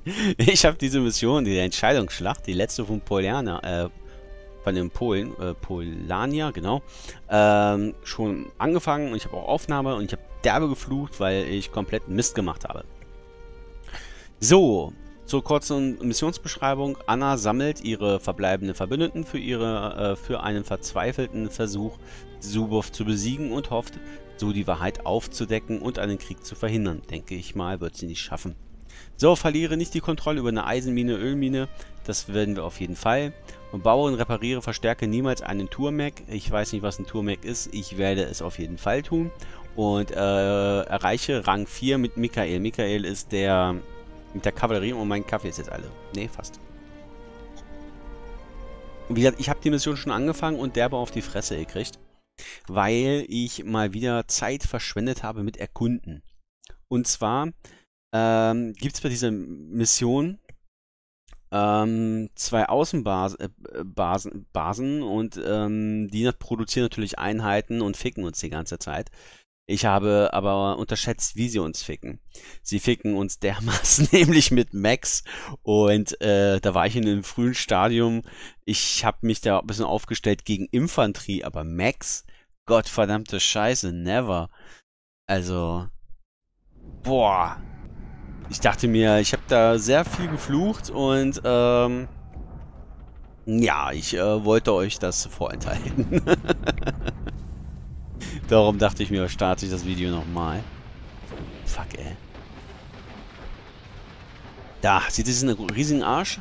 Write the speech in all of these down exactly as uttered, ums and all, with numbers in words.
Ich habe diese Mission, die Entscheidungsschlacht, die letzte von Polania, äh, von den Polen, äh, Polania, genau, ähm, schon angefangen und ich habe auch Aufnahme und ich habe derbe geflucht, weil ich komplett Mist gemacht habe. So, zur kurzen Missionsbeschreibung. Anna sammelt ihre verbleibenden Verbündeten für, ihre, äh, für einen verzweifelten Versuch, Zubov zu besiegen und hofft, so die Wahrheit aufzudecken und einen Krieg zu verhindern. Denke ich mal, wird sie nicht schaffen. So, verliere nicht die Kontrolle über eine Eisenmine, Ölmine. Das werden wir auf jeden Fall. Und baue und repariere, verstärke niemals einen Turmec. Ich weiß nicht, was ein Turmec ist. Ich werde es auf jeden Fall tun. Und äh, erreiche Rang vier mit Michael. Michael ist der mit der Kavallerie. Und mein Kaffee ist jetzt alle. Ne, fast. Wie gesagt, ich habe die Mission schon angefangen und derbe auf die Fresse gekriegt. Weil ich mal wieder Zeit verschwendet habe mit Erkunden. Und zwar ähm, gibt es bei dieser Mission ähm, zwei Außenbasen äh, Basen, Basen und ähm, die produzieren natürlich Einheiten und ficken uns die ganze Zeit. Ich habe aber unterschätzt, wie sie uns ficken. Sie ficken uns dermaßen nämlich mit Max und äh, da war ich in einem frühen Stadium. Ich habe mich da ein bisschen aufgestellt gegen Infanterie, aber Max, Gottverdammte Scheiße, never. Also, boah. Ich dachte mir, ich habe da sehr viel geflucht und ähm, ja, ich äh, wollte euch das vorenthalten. Darum dachte ich mir, starte ich das Video nochmal. Fuck, ey. Da, seht ihr diesen riesigen Arsch?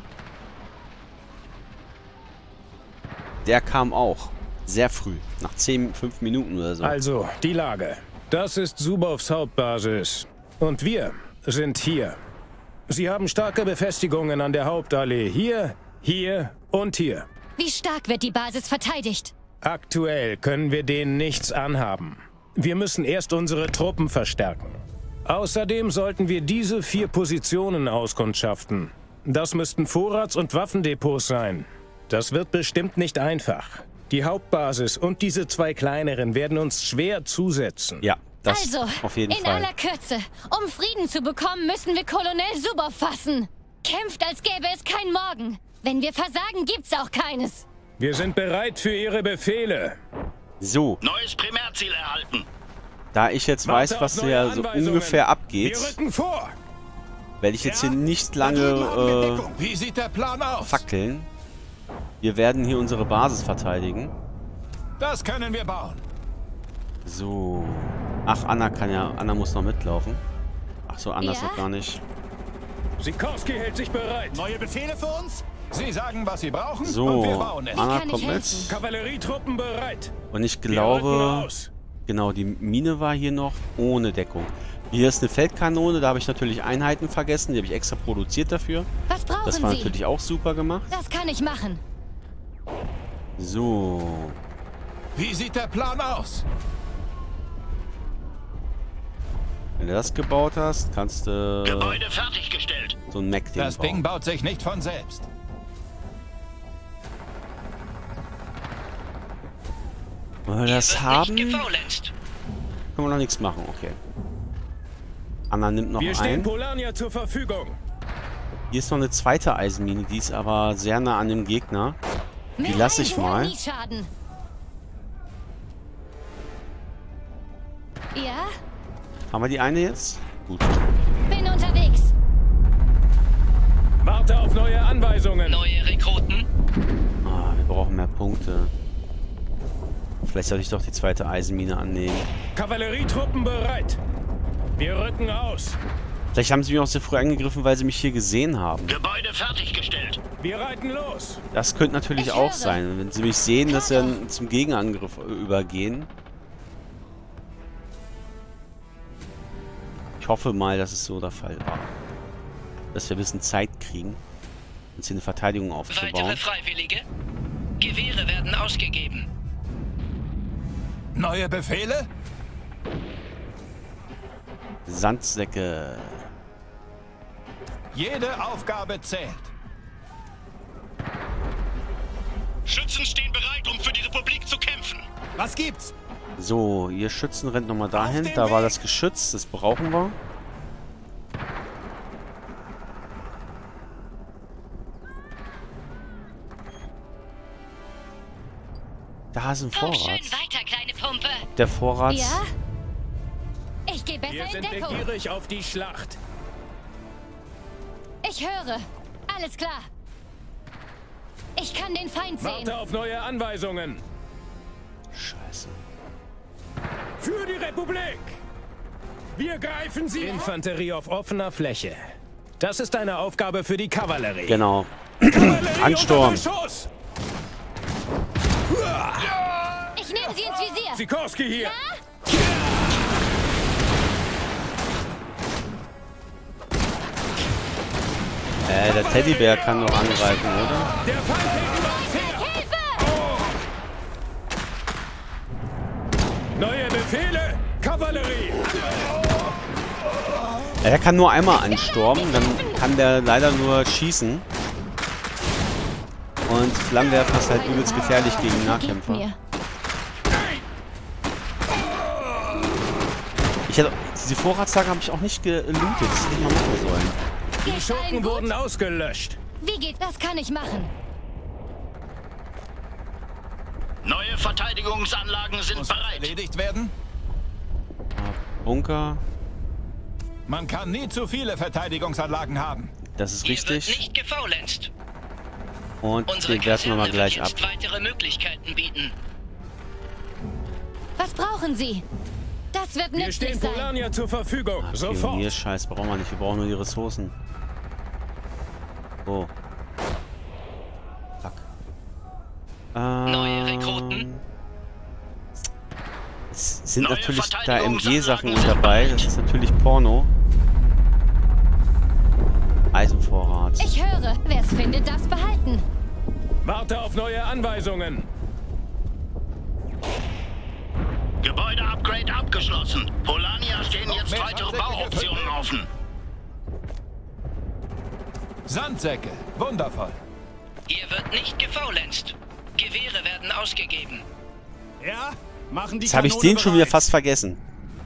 Der kam auch. Sehr früh. Nach zehn, fünf Minuten oder so. Also, die Lage. Das ist Zubovs Hauptbasis. Und wir sind hier. Sie haben starke Befestigungen an der Hauptallee. Hier, hier und hier. Wie stark wird die Basis verteidigt? Aktuell können wir denen nichts anhaben. Wir müssen erst unsere Truppen verstärken. Außerdem sollten wir diese vier Positionen auskundschaften. Das müssten Vorrats- und Waffendepots sein. Das wird bestimmt nicht einfach. Die Hauptbasis und diese zwei kleineren werden uns schwer zusetzen. Ja, das also, auf jeden in Fall. aller Kürze, um Frieden zu bekommen, müssen wir Colonel Zubov fassen. Kämpft, als gäbe es kein Morgen. Wenn wir versagen, gibt's auch keines. Wir sind bereit für Ihre Befehle. So. Neues Primärziel erhalten. Da ich jetzt weiß, was hier so ungefähr abgeht, Wir rücken vor. werde ich jetzt Ja? hier nicht lange Wie sieht der Plan äh, aus? fackeln. Wir werden hier unsere Basis verteidigen. Das können wir bauen. So. Ach, Anna kann ja. Anna muss noch mitlaufen. Ach so, Anna ist Ja? noch gar nicht. Sikorski hält sich bereit. Neue Befehle für uns? Sie sagen, was Sie brauchen, So, und wir bauen es. Anna kann ich kommt mit. helfen? Kavallerietruppen bereit. Und ich Wir rücken glaube, aus. genau, die Mine war hier noch ohne Deckung. Hier ist eine Feldkanone, da habe ich natürlich Einheiten vergessen. Die habe ich extra produziert dafür. Was brauchen Das war Sie? natürlich auch super gemacht. Das kann ich machen. So. Wie sieht der Plan aus? Wenn du das gebaut hast, kannst du Gebäude fertiggestellt. so ein Mac-Ding Das Ding bauen. baut sich nicht von selbst. Wenn wir das haben, können gefaulenzt. wir noch nichts machen. Okay. Anna nimmt noch Wir stehen ein. Polania zur Verfügung. Hier ist noch eine zweite Eisenmine, die ist aber sehr nah an dem Gegner. Die Mehr lasse ich Reihen mal. nie schaden. Ja, Haben wir die eine jetzt? Gut. bin unterwegs. Warte auf neue Anweisungen. Neue Rekruten? Ah, wir brauchen mehr Punkte. Vielleicht sollte ich doch die zweite Eisenmine annehmen. Kavallerietruppen bereit. Wir rücken aus. Vielleicht haben sie mich auch sehr früh angegriffen, weil sie mich hier gesehen haben. Gebäude fertiggestellt. Wir reiten los. Das könnte natürlich Ich auch höre. sein. Wenn sie mich sehen, dass sie dann zum Gegenangriff übergehen. Ich hoffe mal, dass es so der Fall war. Dass wir ein bisschen Zeit kriegen, uns hier eine Verteidigung aufzubauen. Weitere Freiwillige? Gewehre werden ausgegeben. Neue Befehle? Sandsäcke. Jede Aufgabe zählt. Schützen stehen bereit, um für die Republik zu kämpfen. Was gibt's? So, ihr Schützen rennt nochmal dahin. den Da war Weg. das Geschütz. Das brauchen wir. Da ist ein Pump Vorrat. schön weiter, kleine Pumpe. Der Vorrat. Ja? Ich gehe besser Wir in sind Deckung. begierig auf die Schlacht. Ich höre. Alles klar. Ich kann den Feind sehen. Warte auf neue Anweisungen. Scheiße. Für die Republik! Wir greifen sie! Infanterie auf offener Fläche. Das ist eine Aufgabe für die Kavallerie. Genau. Kavallerie Ansturm. unter Beschuss! Ich nehme sie ins Visier. Sikorski hier! Äh, der Teddybär kann noch angreifen, oder? Der Feind geht über uns her! Hilfe! Neue Befehle! Kavallerie! Er kann nur einmal anstormen, dann kann der leider nur schießen. Und Flammenwerfer ist halt übelst gefährlich gegen Vergebt Nahkämpfer. mir. Ich hätte, diese Vorratslager habe ich auch nicht gelootet, das hätte ich mal machen sollen. Die Geht's allen Schurken gut? wurden ausgelöscht. Wie geht das? Kann ich machen. Neue Verteidigungsanlagen sind Muss bereit. erledigt werden? Bunker, Man kann nie zu viele Verteidigungsanlagen haben. das ist Hier wird richtig. nicht gefaulenzt. Und Unsere den werfen wir mal Kaserne gleich wird ab. jetzt weitere Möglichkeiten bieten. Was brauchen Sie? Das wird Wir nützlich stehen sein. Polania zur Verfügung. Ah, Sofort. Pionierscheiß brauchen wir nicht, wir brauchen nur die Ressourcen. Oh. Fuck. Ähm, Neue Rekruten? Es sind Neue natürlich da M G-Sachen Verteidigungsanlagen sind dabei, bereit. das ist natürlich Porno. Eisenvorrat. Ich höre. Wer es findet, darf's behalten. Warte auf neue Anweisungen. Gebäude-Upgrade abgeschlossen. Polania stehen jetzt mehr weitere Sandsäcke Bauoptionen gefüllt. offen. Sandsäcke. Wundervoll. Hier wird nicht gefaulenzt. Gewehre werden ausgegeben. Ja? Machen die Jetzt habe ich Kanone den schon wieder bereit. fast vergessen.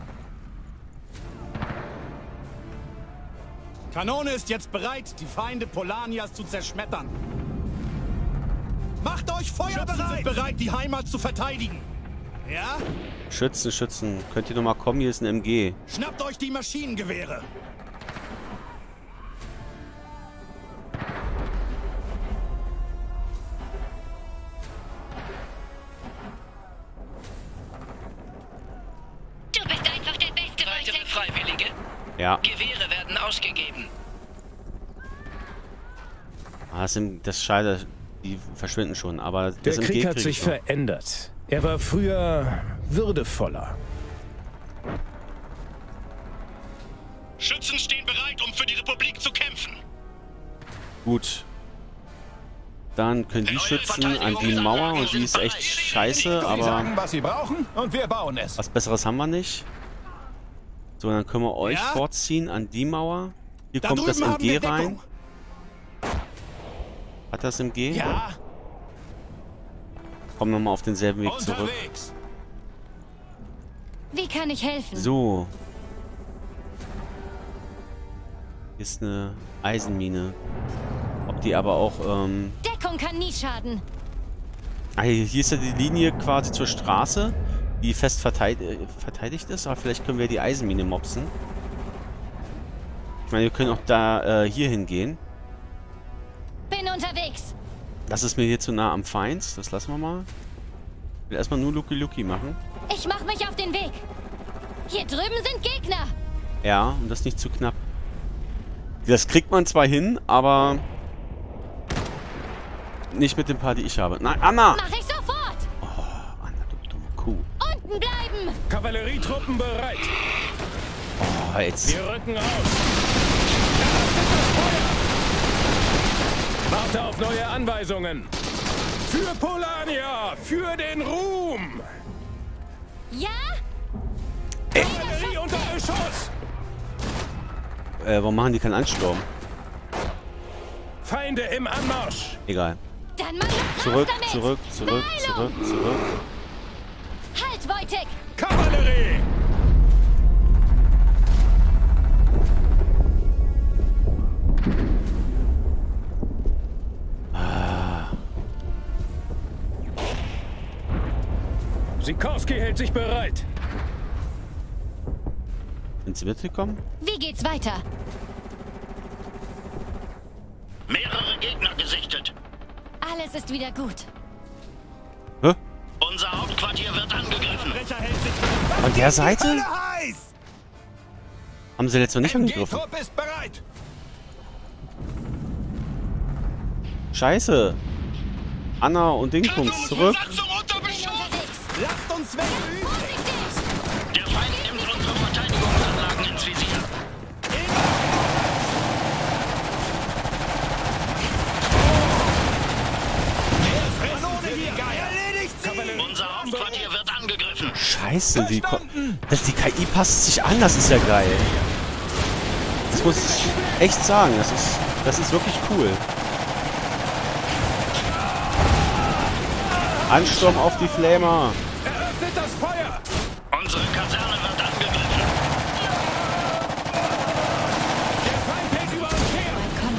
Kanone ist jetzt bereit, die Feinde Polanias zu zerschmettern. Macht euch feuerbereit! Schützen sind bereit, die Heimat zu verteidigen. Ja? Schützen, Schützen. Könnt ihr noch mal kommen? Hier ist ein M G. Schnappt euch die Maschinengewehre. Du bist einfach der Beste, Weitere Freiwillige. Ja. Gewehre werden ausgegeben. Ah, das, sind, das Scheide, die verschwinden schon. Aber Der das M G Krieg hat krieg sich ich noch. verändert. Er war früher würdevoller. Schützen stehen bereit, um für die Republik zu kämpfen. Gut. Dann können die Schützen an die Mauer und die ist echt scheiße, Sie aber sagen, was sie brauchen und wir bauen es. was Besseres haben wir nicht. So, dann können wir euch Ja? vorziehen an die Mauer. Hier Da kommt das drüben M haben G wir rein. Deckung. Hat das M G? Ja, Kommen wir mal auf denselben Weg zurück. Unterwegs. Wie kann ich helfen? So. Hier ist eine Eisenmine. Ob die aber auch, ähm... Deckung kann nie schaden. Ah, hier hier ist ja die Linie quasi zur Straße, die fest verteid äh, verteidigt ist. Aber vielleicht können wir die Eisenmine mopsen. Ich meine, wir können auch da äh, hier hingehen. Bin unterwegs. Das ist mir hier zu nah am Feind. Das lassen wir mal. Ich will erstmal nur Lucky Lucky machen. Ich mach mich auf den Weg. Hier drüben sind Gegner. Ja, und das nicht zu knapp. Das kriegt man zwar hin, aber nicht mit dem Paar, die ich habe. Nein, Anna! Mach ich sofort. Oh, Anna, du dumme Kuh. Unten bleiben. Kavallerietruppen bereit. Oh, jetzt. Wir rücken aus. Eröffnet das Feuer. Warte auf neue Anweisungen. Für Polania, für den Ruhm. Ja? Kavallerie unter Beschuss. Äh, warum machen die keinen Ansturm? Feinde im Anmarsch. Egal. Dann mach ich Zurück, damit. zurück, zurück, Beeilung. zurück, zurück. Halt, Wojtek. Kavallerie. Sikorski hält sich bereit. Sind sie mitgekommen? Wie geht's weiter? Mehrere Gegner gesichtet. Alles ist wieder gut. Hä? Unser Hauptquartier wird angegriffen. Brecher hält sich... An der Seite? Hölle heiß! Haben sie letztes Mal nicht angegriffen. G-Trupp ist bereit. Scheiße. Anna und Dingsbums zurück. Bin unterwegs. Lasst uns weg! Vorsichtig! Der Feind nimmt unsere Verteidigungsanlagen ins Visier. Kanone hier! Erledigt sie! Unser Hauptquartier wird angegriffen. Scheiße, die, Ko das, die K I passt sich an, das ist ja geil. Das muss ich echt sagen, das ist, das ist wirklich cool. Ansturm auf die Flamer. Eröffnet das Feuer! Unsere Kaserne wird angegriffen. Der Feind hält über uns her!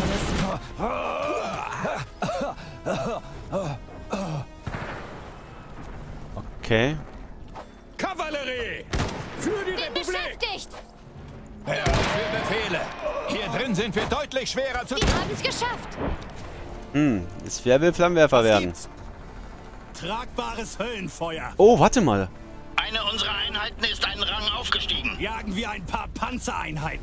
Okay. Kavallerie! Für die Bin Republik! beschäftigt! Bereit für Befehle. Hier drin sind wir deutlich schwerer zu... Wir haben's geschafft! Hm, es wer will Flammenwerfer werden. Gibt's? Tragbares Höllenfeuer. Oh, warte mal. Eine unserer Einheiten ist einen Rang aufgestiegen. Jagen wir ein paar Panzereinheiten.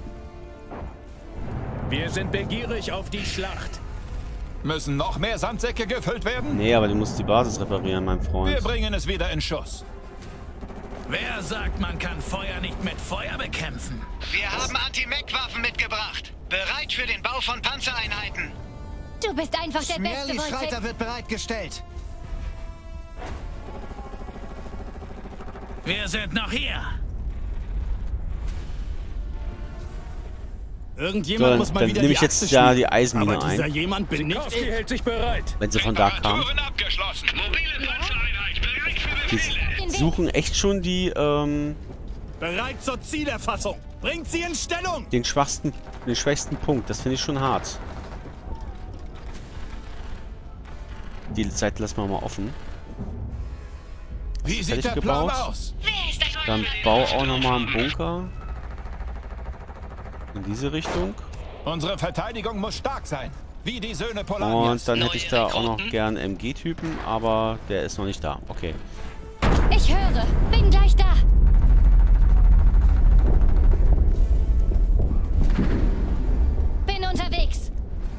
Wir sind begierig auf die Schlacht. Müssen noch mehr Sandsäcke gefüllt werden? Nee, aber du musst die Basis reparieren, mein Freund. Wir bringen es wieder in Schuss. Wer sagt, man kann Feuer nicht mit Feuer bekämpfen? Wir haben Anti-Mech-Waffen mitgebracht. Bereit für den Bau von Panzereinheiten. Du bist einfach der Beste, Schmerli Schreiter Wojtek. wird bereitgestellt. Wir sind noch hier. Irgendjemand So, muss mal dann wieder nehme die ich jetzt Achse da schmieden. die Eisenmine Aber dieser ein. jemand bin nicht Sikorski ich. hält sich bereit. Wenn sie von da kamen. abgeschlossen. Mobile Panzereinheit bereit für Die suchen echt schon die, ähm, Bereit zur Zielerfassung. Bringt sie in Stellung. den schwachsten, den schwächsten Punkt. Das finde ich schon hart. Die Seite lassen wir mal offen. Wie sieht fertig der Plan gebaut. aus? Dann bau auch nochmal einen Bunker. In diese Richtung. Unsere Verteidigung muss stark sein. Wie die Söhne Polanias. Und dann hätte ich da auch noch gern M G-Typen, aber der ist noch nicht da. Okay. Ich höre. Bin gleich da. Bin unterwegs.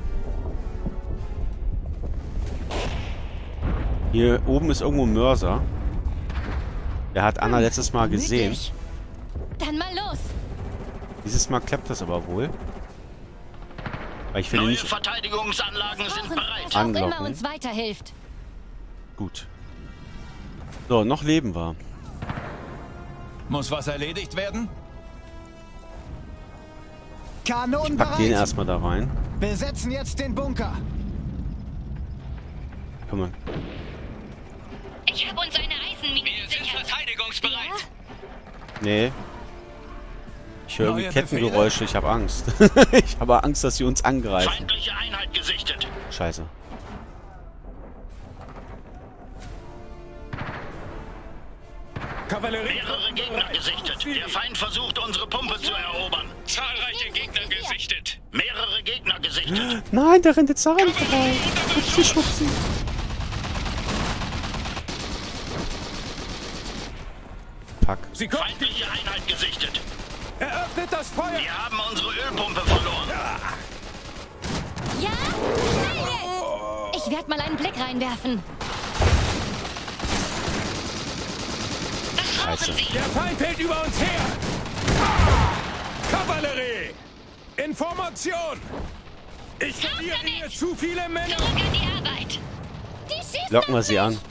Hier oben ist irgendwo ein Mörser. Der hat Anna letztes Mal gesehen. Niedlich. Dann mal los. Dieses Mal klappt das aber wohl. Weil ich finde Neue nicht Verteidigungsanlagen sind Brauchen, bereit. was auch immer Anlocken. uns weiterhilft. gut. So, noch leben wir. Muss was erledigt werden? Kanonen Pack den bereit. erstmal da rein. Besetzen jetzt den Bunker. Komm mal. Ich habe uns eine Eisenmine gesichert. verteidigungsbereit. Nee. Ich höre irgendwie Neue Kettengeräusche, ich habe Angst. Ich habe Angst, dass sie uns angreifen. Feindliche Einheit gesichtet. Scheiße. Kavallerie. Mehrere Gegner gesichtet. Der Feind versucht, unsere Pumpe zu erobern. Zahlreiche Gegner gesichtet. Mehrere Gegner gesichtet. Nein, da rennt jetzt Saran vorbei. Schubsi, schubsi. Fuck. Sikorski Feindliche Einheit gesichtet. eröffnet das Feuer. Wir haben unsere Ölpumpe verloren. Ja? Schnell jetzt! Ich werde mal einen Blick reinwerfen. Scheiße. Der Feind hält über uns her. Kavallerie. Information. Ich verliere hier zu viele Männer. Zurück an die Arbeit. Die schießen Locken wir auf sie mich. an.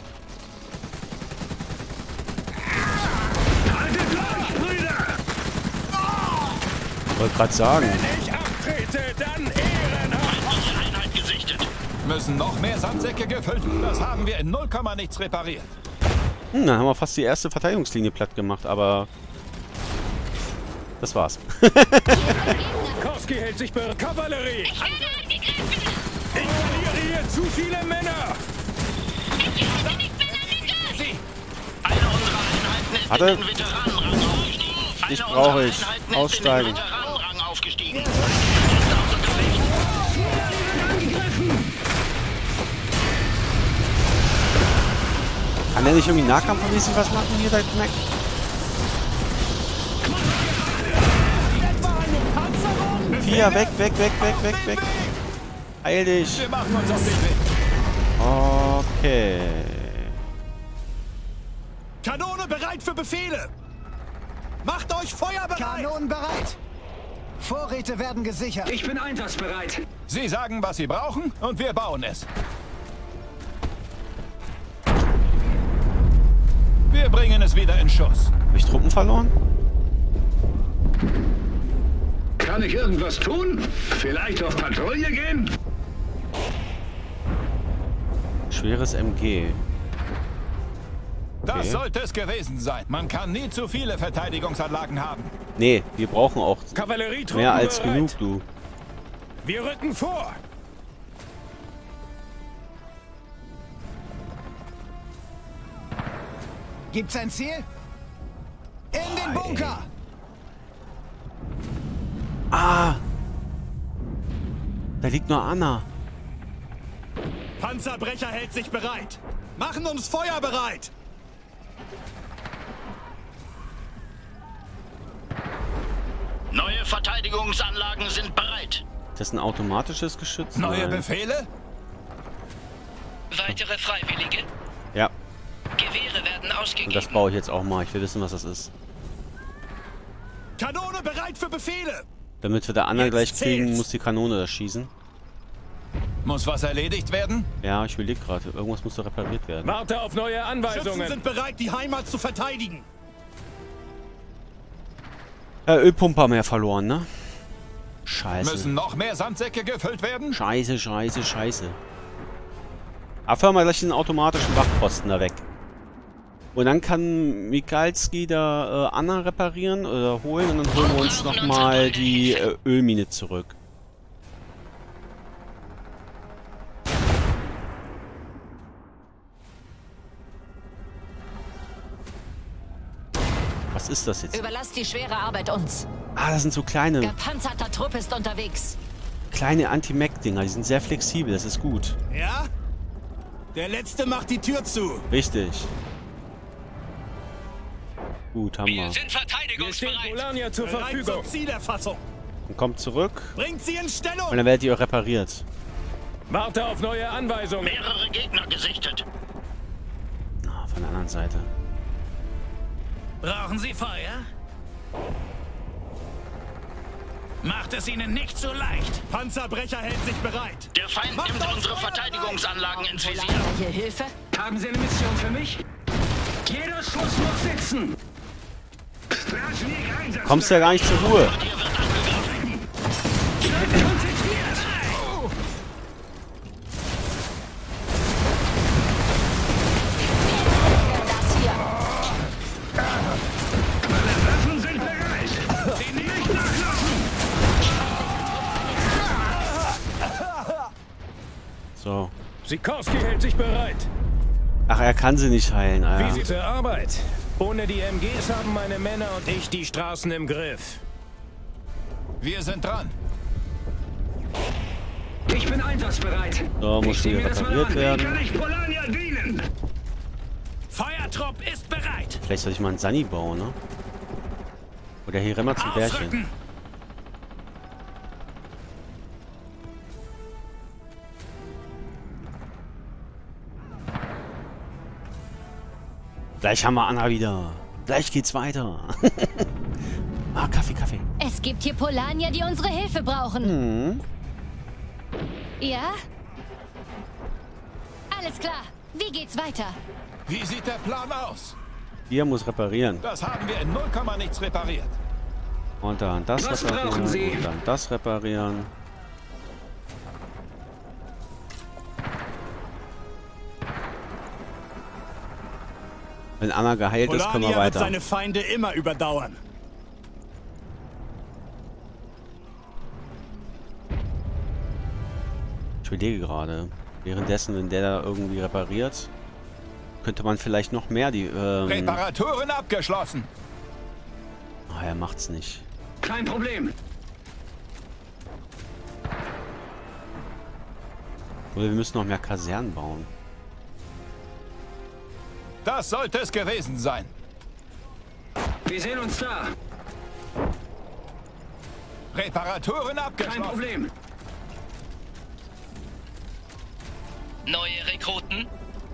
Wollte gerade sagen. Wenn ich abtrete, dann ehrenhaft. Feindliche Einheit gesichtet. Müssen noch mehr Sandsäcke gefüllt werden? Das haben wir in null Komma nichts repariert. Hm, dann haben wir fast die erste Verteidigungslinie platt gemacht, aber das war's. Sikorski hält sich bereit. Kavallerie. Ich werde angegriffen. Ich verliere hier zu viele Männer. Ich halte nicht mehr lange durch. Eine unserer ist Warte. in den Veteranenrang aufgestiegen. Ich Eine brauche unserer ich. Einheiten ist Aussteigen. in den Veteranenrang aufgestiegen. Ist außer Gefecht. Kann der nicht irgendwie nahkampfmäßig was machen hier, der Knack? Vier, weg, weg, weg, weg, weg, weg. Heil dich. Wir machen uns auf den Weg. Okay. Kanone bereit für Befehle! Macht euch feuerbereit! Kanonen bereit! Vorräte werden gesichert. Ich bin einsatzbereit. Sie sagen, was Sie brauchen, und wir bauen es. Wir bringen es wieder in Schuss. Habe ich Truppen verloren? Kann ich irgendwas tun? Vielleicht auf Patrouille gehen? Schweres M G. Das Okay. sollte es gewesen sein. Man kann nie zu viele Verteidigungsanlagen haben. Nee, wir brauchen auch Kavallerietruppen mehr als bereit. genug, du. Wir rücken vor. Gibt's ein Ziel? In den Bunker! Ah! Da liegt nur Anna. Panzerbrecher hält sich bereit! Machen uns feuerbereit! Neue Verteidigungsanlagen sind bereit. Das ist ein automatisches Geschütz? Neue Nein. Befehle? Weitere Freiwillige. Ja, Gewehre werden ausgegeben. und das baue ich jetzt auch mal. Ich will wissen, was das ist. Kanone bereit für Befehle! Damit wir da Anna Jetzt gleich kriegen, zählt's. muss die Kanone da schießen. Muss was erledigt werden? Ja, ich überlege gerade. Irgendwas muss da repariert werden. Warte auf neue Schützen Anweisungen. sind bereit, die Heimat zu verteidigen! Äh, Ölpumpe haben wir ja verloren, ne? Scheiße. Müssen noch mehr Sandsäcke gefüllt werden? Scheiße, scheiße, scheiße. Abfahren wir gleich den automatischen Wachposten da weg. Und dann kann Mikalski da äh, Anna reparieren oder holen und dann holen wir uns nochmal die äh, Ölmine zurück. Was ist das jetzt? Überlass die schwere Arbeit uns. Ah, das sind so kleine, Gepanzerter Trupp ist unterwegs. kleine Anti-Mech-Dinger. Die sind sehr flexibel, das ist gut. Ja? Der Letzte macht die Tür zu! Richtig. Gut, haben wir. Wir sind Wir stehen verteidigungsbereit. Polania zur Bereit Verfügung. zur Zielerfassung! Dann kommt zurück Bringt sie in Stellung! und dann werdet ihr auch repariert. Warte auf neue Anweisungen. Mehrere Gegner gesichtet. Ah, von der anderen Seite. Brauchen Sie Feuer? Macht es Ihnen nicht so leicht. Panzerbrecher hält sich bereit! Der Feind Macht nimmt euch unsere feuerbereit! Verteidigungsanlagen ins Visier. Polania hier Hilfe? Haben Sie eine Mission für mich? Jeder Schuss muss sitzen. Straschnik Einsatz. Kommst ja gar nicht zur Ruhe. Hier wird angegriffen. Konzentriert. Das hier. Meine Waffen sind bereit. Sie nicht nachlassen. So. Sikorski hält sich bereit. Ach, er kann sie nicht heilen, Wie Alter. sieht's zur Arbeit? Ohne die M Gs haben meine Männer und ich die Straßen im Griff. Wir sind dran. Ich bin einsatzbereit. So, muss Ich sieh wieder mir das mal repariert an. Wie werden. kann ich Polania dienen? Feuertrupp ist bereit. Vielleicht soll ich mal einen Sunny bauen, ne? Oder hier renn mal zum Bärchen. Aufrücken. Gleich haben wir Anna wieder. Gleich geht's weiter. Ah, Kaffee, Kaffee. Es gibt hier Polanier, die unsere Hilfe brauchen. Mhm. Ja? Alles klar. Wie geht's weiter? Wie sieht der Plan aus? Hier muss reparieren. Das haben wir in null Komma nichts repariert. Und dann das Was reparieren. brauchen Sie? Und dann das reparieren. Wenn Anna geheilt ist, können wir Polania wird weiter. seine Feinde immer überdauern. Ich überlege gerade. Währenddessen, wenn der da irgendwie repariert, könnte man vielleicht noch mehr die... Ähm, Reparaturen abgeschlossen. Ah, er macht's nicht. Kein Problem. Oder wir müssen noch mehr Kasernen bauen. Das sollte es gewesen sein. Wir sehen uns da. Reparaturen abgeschlossen. Kein Problem. Neue Rekruten?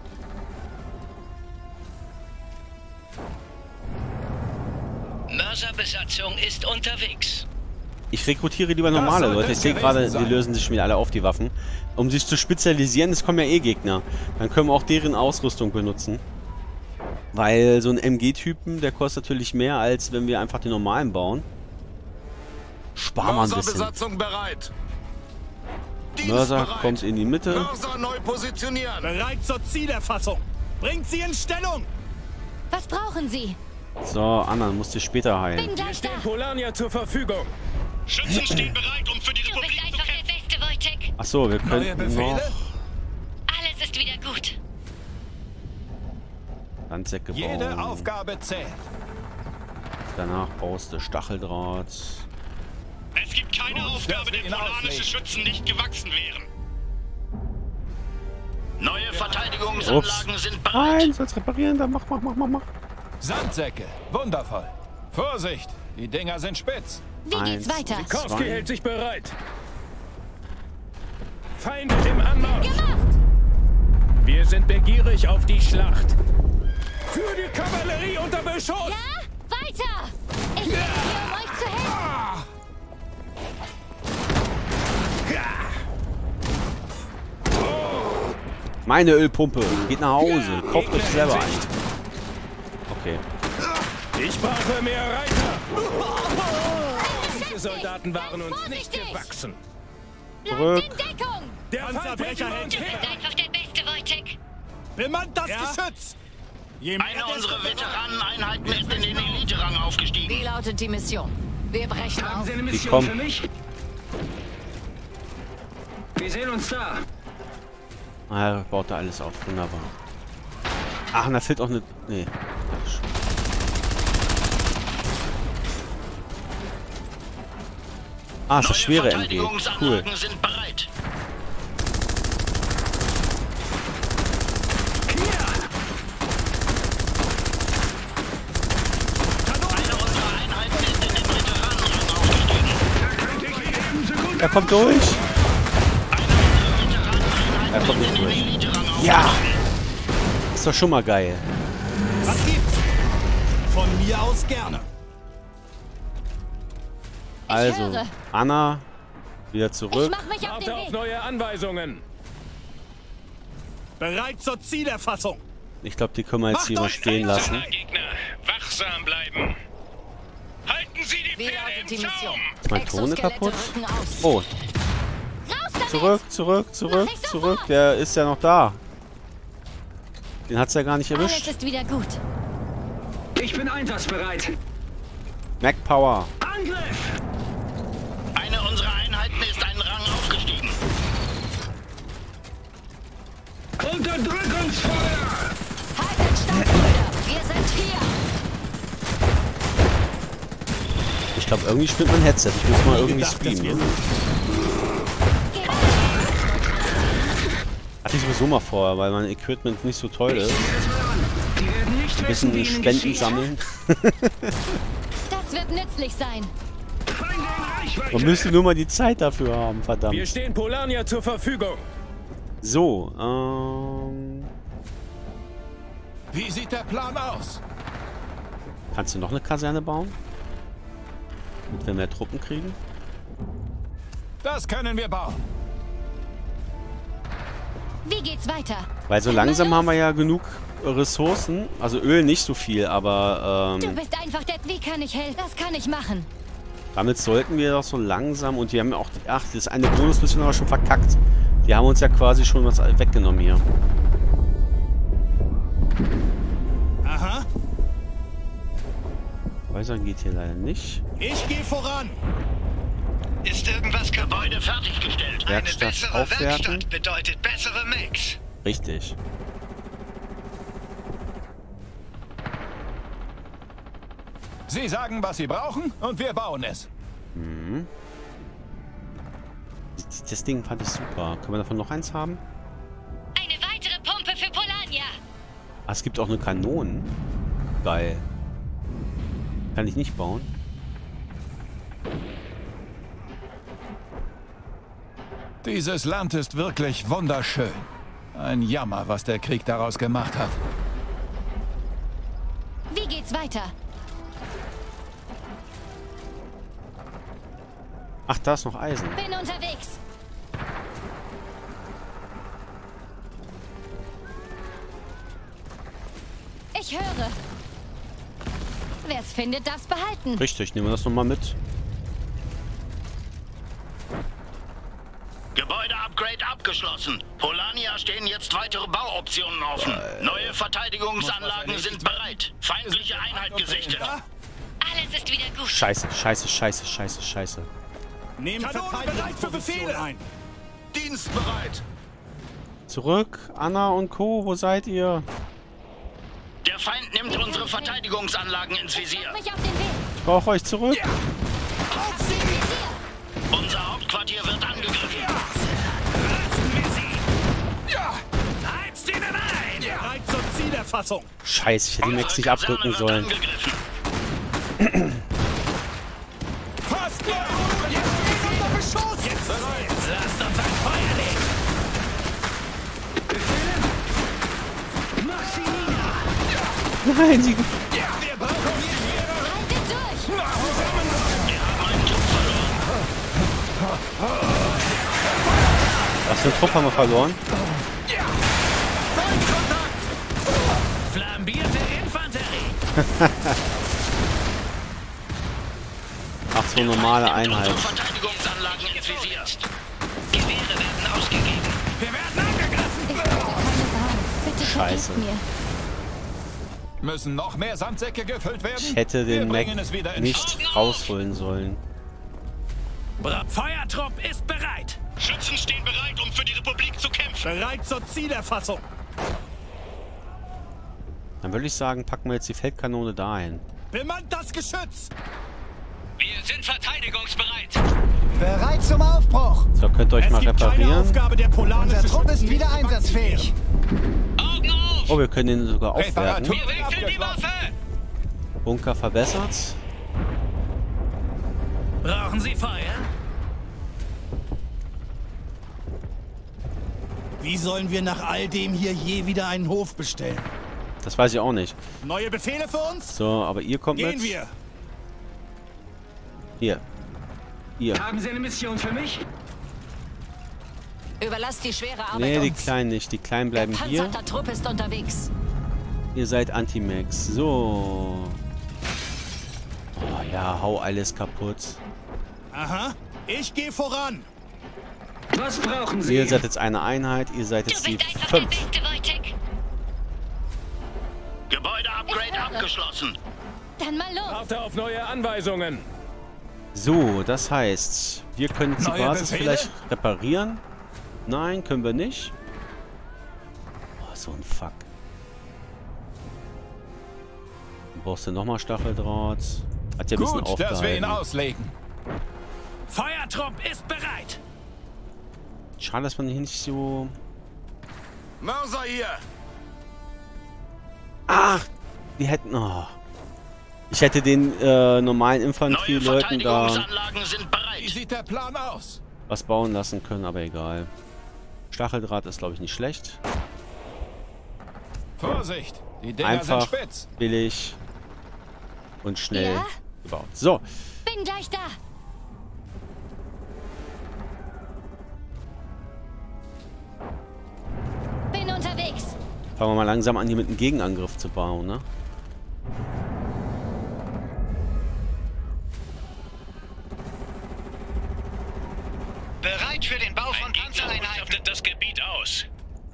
Mörserbesatzung ist unterwegs. Ich rekrutiere lieber normale Leute. Ich sehe gerade, die lösen sich schon wieder alle auf, die Waffen. Um sich zu spezialisieren, es kommen ja eh Gegner. Dann können wir auch deren Ausrüstung benutzen. Weil so ein M G-Typen, der kostet natürlich mehr, als wenn wir einfach den normalen bauen. Sparen wir ein bisschen. Mörserbesatzung bereit. Mörser kommt in die Mitte. Mörser neu positionieren. Bereit zur Zielerfassung. Bringt sie in Stellung. Was brauchen Sie? So, Anna, musst du später heilen. Bin gleich da. Polania zur Verfügung. Schützen stehen bereit, um für die Du bist Republik zu einfach kämpfen. der Beste, Wojtek. Achso, wir Neue könnten Befehle? noch Alles ist wieder gut. Landsäcke Jede bauen. Aufgabe zählt. Danach baust du Stacheldraht. Es gibt keine Aufgabe, der polarische Schützen nicht gewachsen wären. Neue Verteidigungsanlagen Ups. sind bereit. Nein, soll's reparieren, dann mach, mach, mach, mach, mach. Sandsäcke. Wundervoll. Vorsicht, die Dinger sind spitz. Wie Eins, geht's weiter? Sikorski Zwei. hält sich bereit. Feinde im Anmarsch. Gemacht! Wir sind begierig auf die Schlacht. Für die Kavallerie unter Beschuss. Ja, weiter! Ich bin hier, um euch zu helfen. Meine Ölpumpe. Geht nach Hause. Kauft euch selber ein. Okay. Ich brauche mehr Reiter. Diese Soldaten waren uns nicht gewachsen. Zurück. Bleibt in Deckung! Der Panzerbrecher Feind hält Du bist einfach der Beste, Wojtek. Bemannt das Geschütz. Je mehr Eine desto unserer besser. Veteraneneinheiten ist in den Elite-Rang aufgestiegen. Wie lautet die Mission? Wir brechen Haben auf. Sie eine Mission kommen. für mich? Wir sehen uns da. Ah, er baut da alles auf. Wunderbar. Ach, und da fehlt auch eine... Nee. Ah, ist das schwere M G. Cool. Verteidigungsanlagen sind bereit. Eine unserer Einheiten ist in den Veteranenrang aufgestiegen. Er kommt durch. Er kommt nicht durch. Ja! Ist doch schon mal geil. Was gibt's? Von mir aus gerne. Also, höre. Anna, wieder Ich zurück. mach mich auf den Warte auf Weg. neue Anweisungen. Bereit zur Zielerfassung. Ich glaube, die können wir jetzt Macht hier mal euch stehen lassen. Gegner, wachsam bleiben. Halten Sie die Wie lautet die Mission? Ist mein Drohne Exoskelette kaputt? rücken aus. Oh, Raus damit! zurück, zurück, zurück, Mach ich zurück. sofort. Der ist ja noch da. Den hat's ja gar nicht Alles erwischt. ist wieder gut. Ich bin einsatzbereit. Mac Power. Angriff! Eine unserer Einheiten ist einen Rang aufgestiegen. Unterdrückungsfeuer! Haltet stand, Brüder. Wir sind hier. Ich glaube, irgendwie spielt mein Headset. Ich muss mal irgendwie gedacht, dass wir streamen. Hatte ich sowieso mal vor, weil mein Equipment nicht so toll ist. Die werden nicht Ein wissen, bisschen wie ihnen Spenden geschieht. sammeln. Das wird nützlich sein. Feinde in Reichweite. Man müsste nur mal die Zeit dafür haben, Wir verdammt. stehen Polania zur Verfügung. So, ähm... Wie sieht der Plan aus? Kannst du noch eine Kaserne bauen? Damit wir mehr Truppen kriegen? Das können wir bauen. Wie geht's weiter? Weil so langsam haben wir ja genug Ressourcen. Also Öl nicht so viel, aber Du ähm, bist einfach der... Wie kann ich helfen? Das kann ich machen. damit sollten wir doch so langsam... Und die haben ja auch... Ach, das eine Bonusmission haben wir schon verkackt. Die haben uns ja quasi schon was weggenommen hier. Aha. Häuser geht hier leider nicht. Ich gehe voran. Ist irgendwas Gebäude fertiggestellt? Werkstatt Eine bessere aufwerten. Werkstatt bedeutet bessere Mix. Richtig. Sie sagen, was Sie brauchen, und wir bauen es. Hm. Das Ding fand ich super. Können wir davon noch eins haben? Eine weitere Pumpe für Polania. Ah, es gibt auch eine Kanone. Geil. Kann ich nicht bauen. Dieses Land ist wirklich wunderschön. Ein Jammer, was der Krieg daraus gemacht hat. Wie geht's weiter? Ach, da ist noch Eisen. Bin unterwegs. Ich höre. Wer's findet, darf's behalten. Richtig, nehmen wir das nochmal mit. Gebäude-Upgrade abgeschlossen. Polania stehen jetzt weitere Bauoptionen offen. Neue Verteidigungsanlagen sind bereit. Feindliche Einheit gesichtet. Alles ist wieder gut. Scheiße, scheiße, scheiße, scheiße, scheiße. Nehmen bereit für Befehle ein. Dienstbereit. Zurück, Anna und Co., wo seid ihr? Der Feind nimmt unsere Verteidigungsanlagen ins Visier. Mich auf den Weg. Ich brauche euch zurück. Ja. Auf sie! Unser Hauptquartier wird angegriffen. Lassen wir sie! Ja! Heizt ihnen ein! Bereit zur Zielerfassung. Scheiße, ich hätte die Max nicht abdrücken sollen. Fast leer! Jetzt ist unser Beschuss! Jetzt bereit! Lasst uns ein Feuer legen! Mach sie nieder! Nein, sie... Wir brauchen hier Haltet durch. Wir haben einen Trupp verloren. Was für ein Trupp haben wir verloren? Flambierte Infanterie! Ach so, normale Einheit. Unsere Verteidigungsanlagen ins Visier. Gewehre werden ausgegeben. Wir werden angegriffen! Ich werde keine Wahl. Bitte Scheiße. vergebt mir. Müssen noch mehr Sandsäcke gefüllt werden? Ich hätte Wir den Mac bringen es wieder in nicht rausholen sollen. Bra Feuertrupp ist bereit! Schützen stehen bereit, um für die Republik zu kämpfen. bereit zur Zielerfassung. Dann würde ich sagen, packen wir jetzt die Feldkanone dahin. Bemannt das Geschütz. Wir sind verteidigungsbereit. Bereit zum Aufbruch. So, könnt ihr euch Es mal gibt keine reparieren. Aufgabe der Unser polarischen Trupp ist wieder einsatzfähig. Augen auf! Oh, wir können den sogar aufwerten. Wir wechseln die Waffe! Bunker verbessert. Brauchen Sie Feuer? Wie sollen wir nach all dem hier je wieder einen Hof bestellen? Das weiß ich auch nicht. Neue Befehle für uns? So, aber ihr kommt Gehen mit. wir. Hier. Ihr. Haben Sie eine Mission für mich? Überlasst die schwere Arbeit Nee, die uns. Kleinen nicht. Die Kleinen Der bleiben hier. Panzertrupp ist unterwegs. Ihr seid Anti-Max. So. Oh ja, hau alles kaputt. Aha. Ich gehe voran. Was brauchen Sie? Ihr seid jetzt eine Einheit. Ihr seid Du jetzt die bist einfach der fünf. Beste, Wojtek. Gebäude-Upgrade abgeschlossen. Dann mal los. Warte auf neue Anweisungen. So, das heißt, wir können jetzt die Neue Basis Befehle? vielleicht reparieren. Nein, können wir nicht. Oh, so ein Fuck. Dann brauchst du nochmal Stacheldraht. Hat ja ein bisschen Gut, dass wir ihn aufgehalten. auslegen. Feuertrupp ist bereit! Schade, dass man hier nicht so... Mörser hier! Ach, die hätten... Oh. Ich hätte den äh, normalen Neue Infanterieleuten da Verteidigungsanlagen sind Wie bereit. sieht der Plan aus? was bauen lassen können, aber egal. Stacheldraht ist, glaube ich, nicht schlecht. Vorsicht! Die Dinger sind Einfach, spitz. billig und schnell Ja? gebaut. So, Bin gleich da. Bin unterwegs. fangen wir mal langsam an, hier mit einem Gegenangriff zu bauen, ne? Bereit für den Bau von Panzereinheiten. Das Gebiet aus.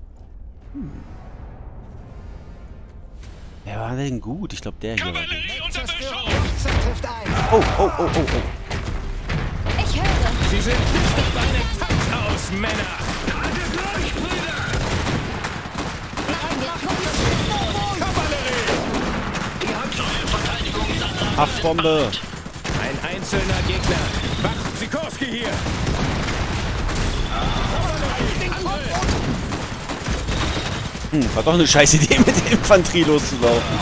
Wer war denn gut? Ich glaube, der hier war gut. Kavallerie unter Beschuss. Luftzeug trifft ein. Oh, oh, oh, oh, oh. Ich höre. Sie sind nicht auf einen Tank aus, Männer! Haltet durch, Brüder! Nein, wir kommen. Kavallerie! Ihr habt Neue Verteidigungsanlagen Haftbombe. Ein einzelner Gegner. Wacht Sikorski hier. Hm, war doch eine scheiß Idee, mit der Infanterie loszulaufen.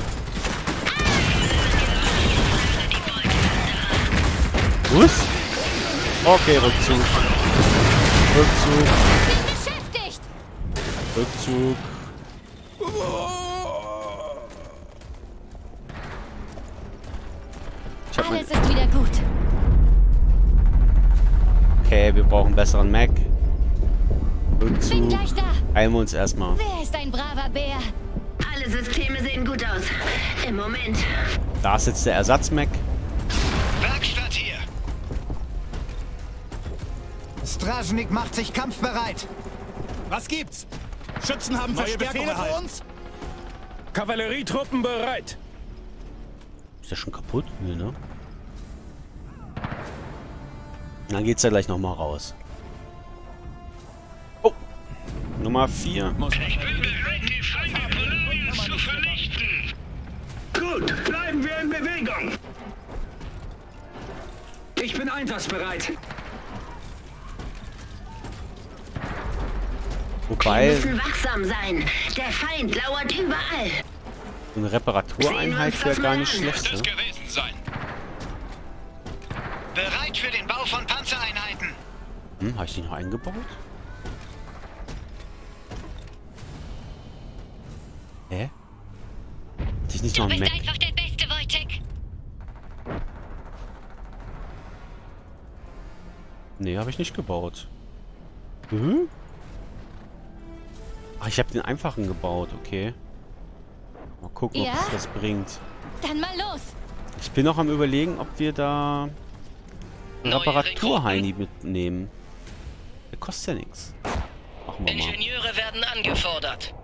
Was? Okay, Rückzug. Rückzug. Beschäftigt! Rückzug. Ich hab Alles mein... ist wieder gut. Okay, wir brauchen einen besseren Mac. Bin Rückzug. gleich da. Heilen wir uns erstmal. Wer ist ein braver Bär? Alle Systeme sehen gut aus. Im Moment. Da ist jetzt der Ersatz-Mac. Werkstatt hier. Stražnik macht sich kampfbereit. Was gibt's? Schützen haben Neue Verstärkung Befehle für erhalten. uns? Kavallerietruppen bereit. Ist der schon kaputt? Nee, ne? Dann geht's ja gleich nochmal raus. Oh! Nummer vier. Ich bin bereit, die Feinde Poloniens zu vernichten. Gut, bleiben wir in Bewegung. Ich bin einsatzbereit. Wir Wobei, müssen wachsam sein. Der Feind lauert überall. eine Reparatureinheit wäre gar nicht schlecht, ne? gewesen sein. Bereit für den Bau von Panzereinheiten. Hm, habe ich die noch eingebaut? Hä? Hatte ich nicht noch Du einen bist Mac? einfach der Beste, Wojtek. Nee, habe ich nicht gebaut. Hm? Ach, ich habe den einfachen gebaut, okay. Mal gucken, Ja? ob das was bringt. Dann mal los. Ich bin noch am Überlegen, ob wir da Neue Reparatur-Heini mitnehmen. Der kostet ja nichts. Machen wir mal. Ingenieure werden angefordert.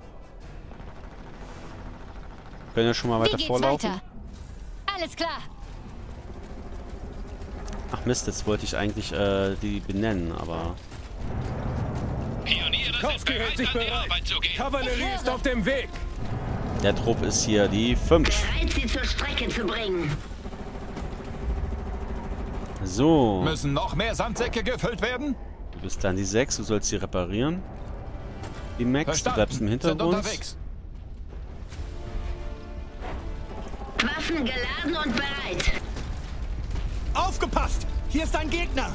Können ja schon mal Wie weiter geht's vorlaufen. weiter? Alles klar. Ach Mist, jetzt wollte ich eigentlich äh, die benennen, aber... Pioniere Sikorski hält sich bereit. Kavallerie ist auf dem Weg. Der Trupp ist hier die fünf. Bereit, sie zur Strecke zu bringen. So, Müssen noch mehr Sandsäcke gefüllt werden? du bist dann die sechs, du sollst sie reparieren. Die Max, du Verstanden. bleibst im Sind Hintergrund. unterwegs. Waffen geladen und bereit. Aufgepasst! Hier ist ein Gegner!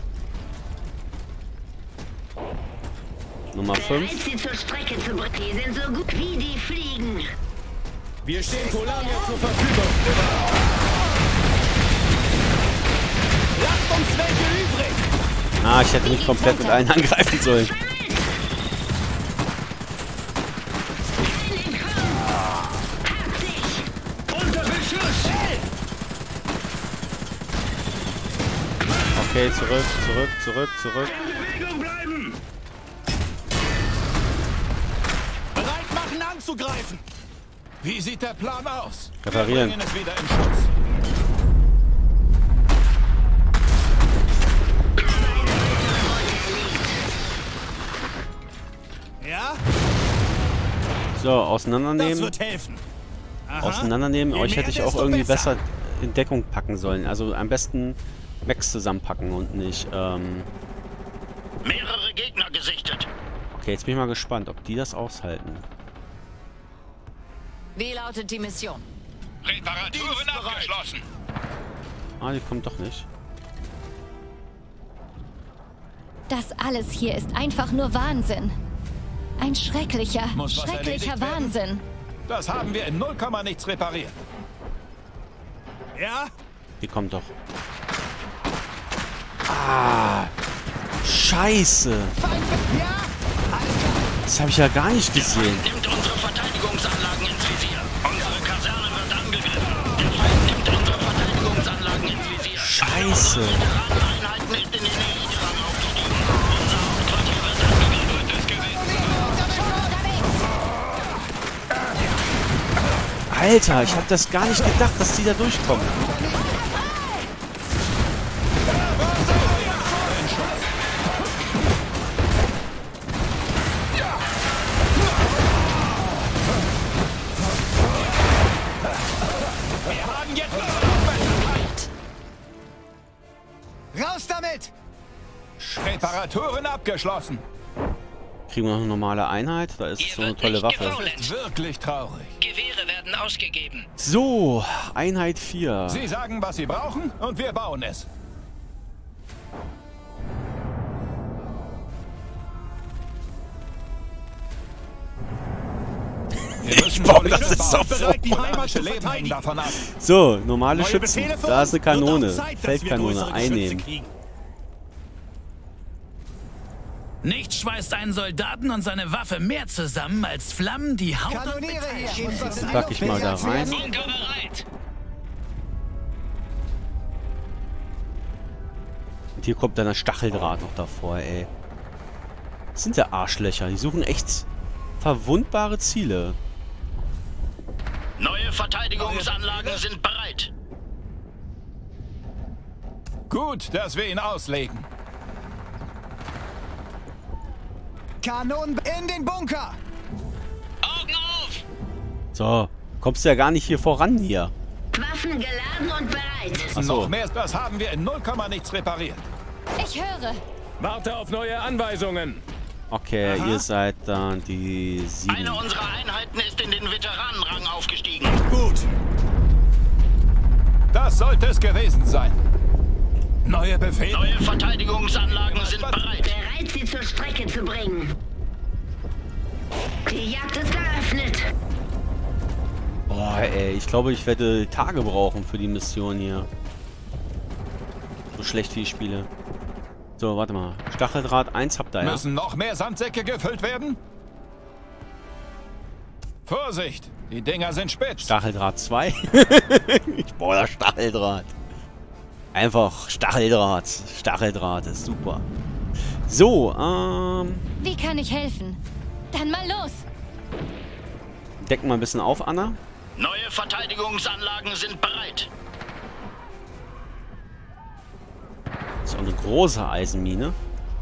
Nummer Bereit, fünf. sie zur Strecke zu bringen. Die sind so gut wie die Fliegen. Wir stehen Polania zur Verfügung. Lasst uns welche übrig! Ah, ich hätte nicht komplett mit allen angreifen sollen. Unter Beschuss. Okay, zurück, zurück, zurück, zurück. In Bewegung bleiben. Bereit machen, anzugreifen! Wie sieht der Plan aus? Reparieren. Wir bringen es wieder in Schuss. Ja? So, Das auseinandernehmen. wird helfen. Aha. Auseinandernehmen. Je Euch mehr, hätte ich auch desto irgendwie besser. besser in Deckung packen sollen. Also am besten Max zusammenpacken und nicht, ähm... Mehrere Gegner gesichtet. Okay, jetzt bin ich mal gespannt, ob die das aushalten. Wie lautet die Mission? Reparaturen abgeschlossen. Ah, die kommt doch nicht. Das alles hier ist einfach nur Wahnsinn. Ein schrecklicher, Muss was schrecklicher erledigt werden? Wahnsinn. Das haben wir in null Komma nichts repariert. Ja? Die kommt doch. Ah! Scheiße! Ja? Das habe ich ja gar nicht Der gesehen. Feind nimmt unsere Verteidigungsanlagen ins Visier. Unsere Kaserne wird angegriffen. Der Feind nimmt unsere Verteidigungsanlagen ins Visier. Scheiße! Veteraneneinheiten ist in den Elite-Rang aufgestiegen. Unser Hauptquartier wird angegriffen. Alter, ich habe das gar nicht gedacht, dass die da durchkommen. Wir haben jetzt... Reparaturen abgeschlossen. Kriegen wir noch eine normale Einheit? Da ist so eine tolle Waffe. Das ist wirklich traurig. Gewehre werden ausgegeben. So, Einheit vier. Sie sagen, was Sie brauchen, und wir bauen es. Wir müssen Boah, das ist so bereit, die Heimat zu Leben hängen davon ab. So, normale Neue Schützen. Befehle für Da ist eine uns? Wird Kanone. auch Zeit, dass wir Feldkanone größere Geschütze einnehmen. kriegen. Nichts schweißt einen Soldaten und seine Waffe mehr zusammen als Flammen, die Haut und Kanoniere Metall. hier. Jetzt pack ich mal da rein. Bunker bereit. Und hier kommt dann der Stacheldraht noch davor, ey. Das sind ja Arschlöcher. Die suchen echt verwundbare Ziele. Neue Verteidigungsanlagen sind bereit. Gut, dass wir ihn auslegen. Kanonen in den Bunker. Augen auf! So, kommst du ja gar nicht hier voran hier. Waffen geladen und bereit. Ach so. Noch mehr, das haben wir in null Komma nichts repariert. Ich höre. Warte auf neue Anweisungen. Okay, Aha. ihr seid dann die sieben. Eine unserer Einheiten ist in den Veteranenrang aufgestiegen. Gut. Das sollte es gewesen sein. Neue Befehle. Neue Verteidigungsanlagen sind bereit. Bereit, sie zur Strecke zu bringen. Die Jagd ist eröffnet. Boah, ey, ich glaube, ich werde Tage brauchen für die Mission hier. So schlecht wie ich spiele. So, warte mal. Stacheldraht eins habt ihr, ja? Müssen noch mehr Sandsäcke gefüllt werden? Vorsicht, die Dinger sind spitz. Stacheldraht zwei. Ich brauche das Stacheldraht. Einfach Stacheldraht. Stacheldraht ist super. So, ähm... Wie kann ich helfen? Dann mal los. Decken mal ein bisschen auf, Anna. Neue Verteidigungsanlagen sind bereit. Das ist auch eine große Eisenmine.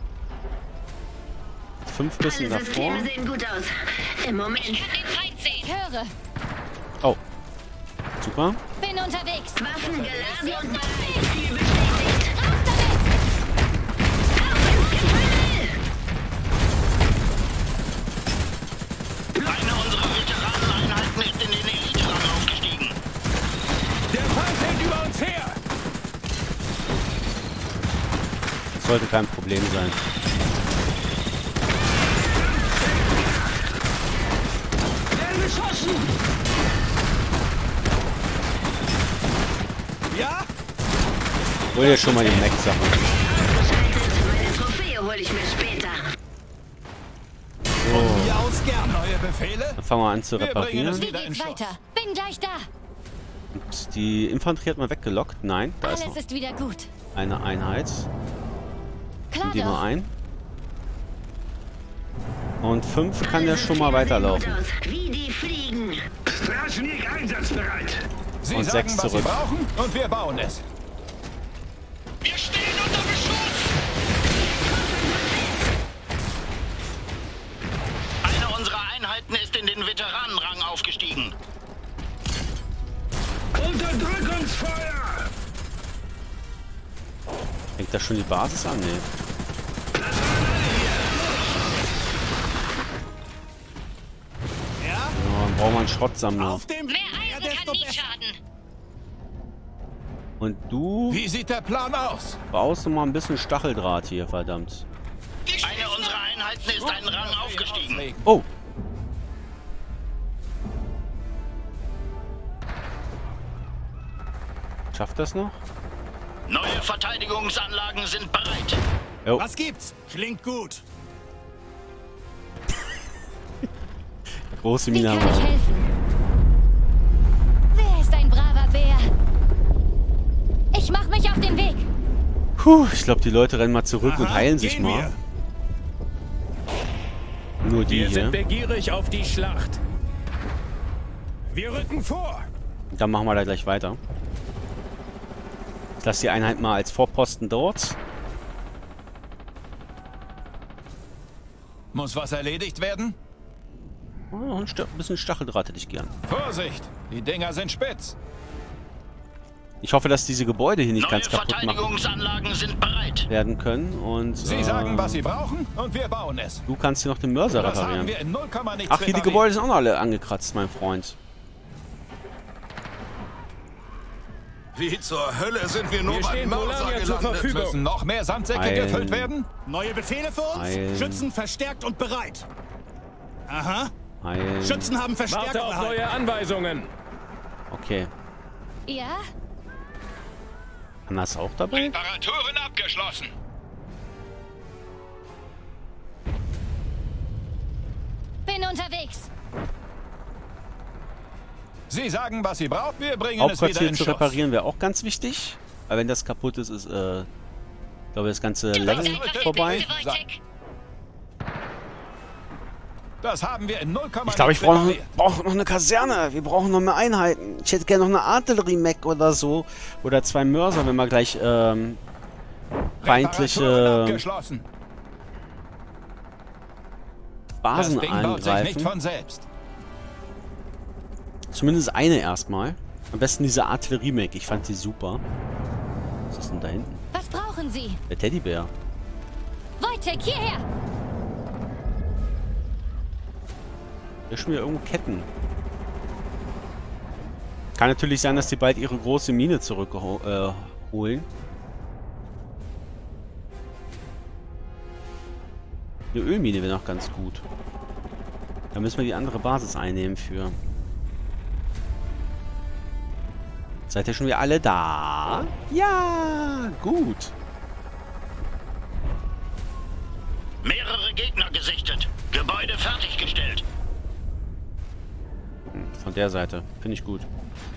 Fünf bisschen Alle davor. Systeme sehen gut aus. Im Moment. Ich kann den Feind sehen. Ich höre. Oh. Super. Bin unterwegs. Waffen geladen und bereit. Raus Ziel bestätigt. damit! Auf ins Getümmel! Eine unserer Veteraneneinheiten ist in den Elite-Rang aufgestiegen. Der Feind fällt über uns her. Das sollte kein Problem sein. Werden geschossen! Ja? Hol dir schon mal die Mac-Sachen. Geschaltet. Meine Trophäe hole ich mir später. So, Hier aus gern. Neue Befehle? dann fangen wir an zu Wir bringen es reparieren. Wie wieder in geht's Schuss. weiter? Bin gleich da. Und die Infanterie hat man weggelockt. Nein, da ist Alles noch ist wieder gut. eine Einheit. Klar Nimm die mal doch. ein. Und fünf kann Alle ja schon mal Systeme sehen weiterlaufen. gut aus. Wie die fliegen. Straschnik einsatzbereit. Sie Und sagen, sechs was zurück. Sie brauchen, und wir bauen es. Wir stehen unter Beschuss! Eine unserer Einheiten ist in den Veteranenrang aufgestiegen. Unterdrückungsfeuer! Fängt da schon die Basis an? Nee. Ja? Ja, dann brauchen wir einen Schrottsammler. Auf dem Mehr Meer, Eisen desto kann nie besser. schaden. Und du Wie sieht der Plan aus? baust noch mal ein bisschen Stacheldraht hier, verdammt. Eine unserer Einheiten ist einen Rang aufgestiegen. Oh. Schafft das noch? Neue Verteidigungsanlagen sind bereit. Jo. Was gibt's? Klingt gut. Große Wie Mine kann haben ich wir. helfen? Wer ist ein braver Bär? Ich mach mich auf den Weg. Puh, ich glaube, die Leute rennen mal zurück und Aha, heilen sich gehen mal. wir. Nur die Wir sind hier. begierig auf die Schlacht. Wir rücken vor. Dann machen wir da gleich weiter. Ich lasse die Einheit mal als Vorposten dort. Muss was erledigt werden? Oh, ein Sta- bisschen Stacheldraht hätte ich gern. Vorsicht, die Dinger sind spitz. Ich hoffe, dass diese Gebäude hier nicht Neue ganz kaputt machen Verteidigungsanlagen sind bereit. werden können. Und, Sie äh, sagen, was Sie brauchen, und wir bauen es. du kannst hier noch den Mörser Das haben reparieren. wir in null Komma nichts Ach, hier die repariert. Gebäude sind auch noch alle angekratzt, mein Freund. Wie zur Hölle sind wir nur Wir beim stehen Mörser Polania zur gelandet? Verfügung. Müssen noch mehr Sandsäcke Ein- gefüllt werden? Neue Befehle für uns? Ein- Schützen verstärkt und bereit. Aha. Ein... Schützen haben Warte Verstärkung auf erhalten. neue Anweisungen. Okay. Ja? Anna ist auch dabei? Reparaturen abgeschlossen. Bin unterwegs. Sie sagen, was Sie brauchen, wir bringen es wieder Hauptquartier in zu Schuss. reparieren wäre auch ganz wichtig. Weil wenn das kaputt ist, ist, äh, ich glaube, das ganze Level vorbei. Das haben wir in null Komma Ich glaube, ich nichts brauche noch, repariert. brauch noch eine Kaserne. Wir brauchen noch mehr Einheiten. Ich hätte gerne noch eine Artillerie-Mech oder so. Oder zwei Mörser, wenn wir gleich ähm, Reparaturen feindliche abgeschlossen. Basen Das Ding baut sich nicht angreifen. von selbst. Zumindest eine erstmal. Am besten diese Artillerie-Mech. Ich fand sie super. Was ist denn da hinten? Was brauchen Sie? Der Teddybär. Wojtek, hierher! Hier ist schon wieder irgendwo Ketten. Kann natürlich sein, dass die bald ihre große Mine zurückholen. Äh, Eine Ölmine wäre noch ganz gut. Da müssen wir die andere Basis einnehmen für. Seid ihr schon wieder alle da? Ja, gut. Mehrere Gegner gesichtet. Gebäude fertiggestellt. Von der Seite. Finde ich gut.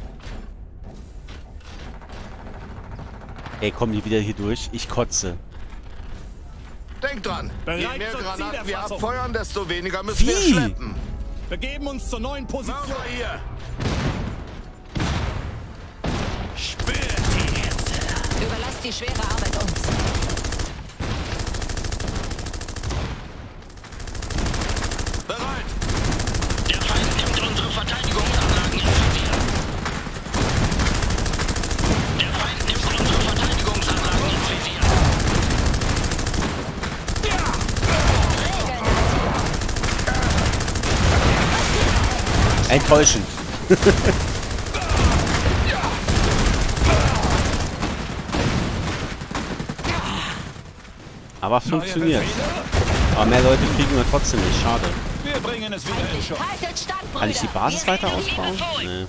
Ey, kommen die wieder hier durch? Ich kotze. Denkt dran, je Bereit mehr zur Granaten wir Zielerfassung. abfeuern, desto weniger müssen wir Wie? schleppen. Begeben uns zur neuen Position. Mörser hier. Spürt die Hitze. Überlasst die schwere Arbeit uns. Bereit. Der Feind nimmt unsere Verteidigungsanlagen ins Visier. Der Feind nimmt unsere Verteidigungsanlagen ins Visier. Enttäuschend. Aber funktioniert. Aber mehr Leute kriegen wir trotzdem nicht. Schade. Wir bringen es wieder in Schuss. Haltet stand, Brüder. Kann ich die Basis weiter ausbauen? Nee.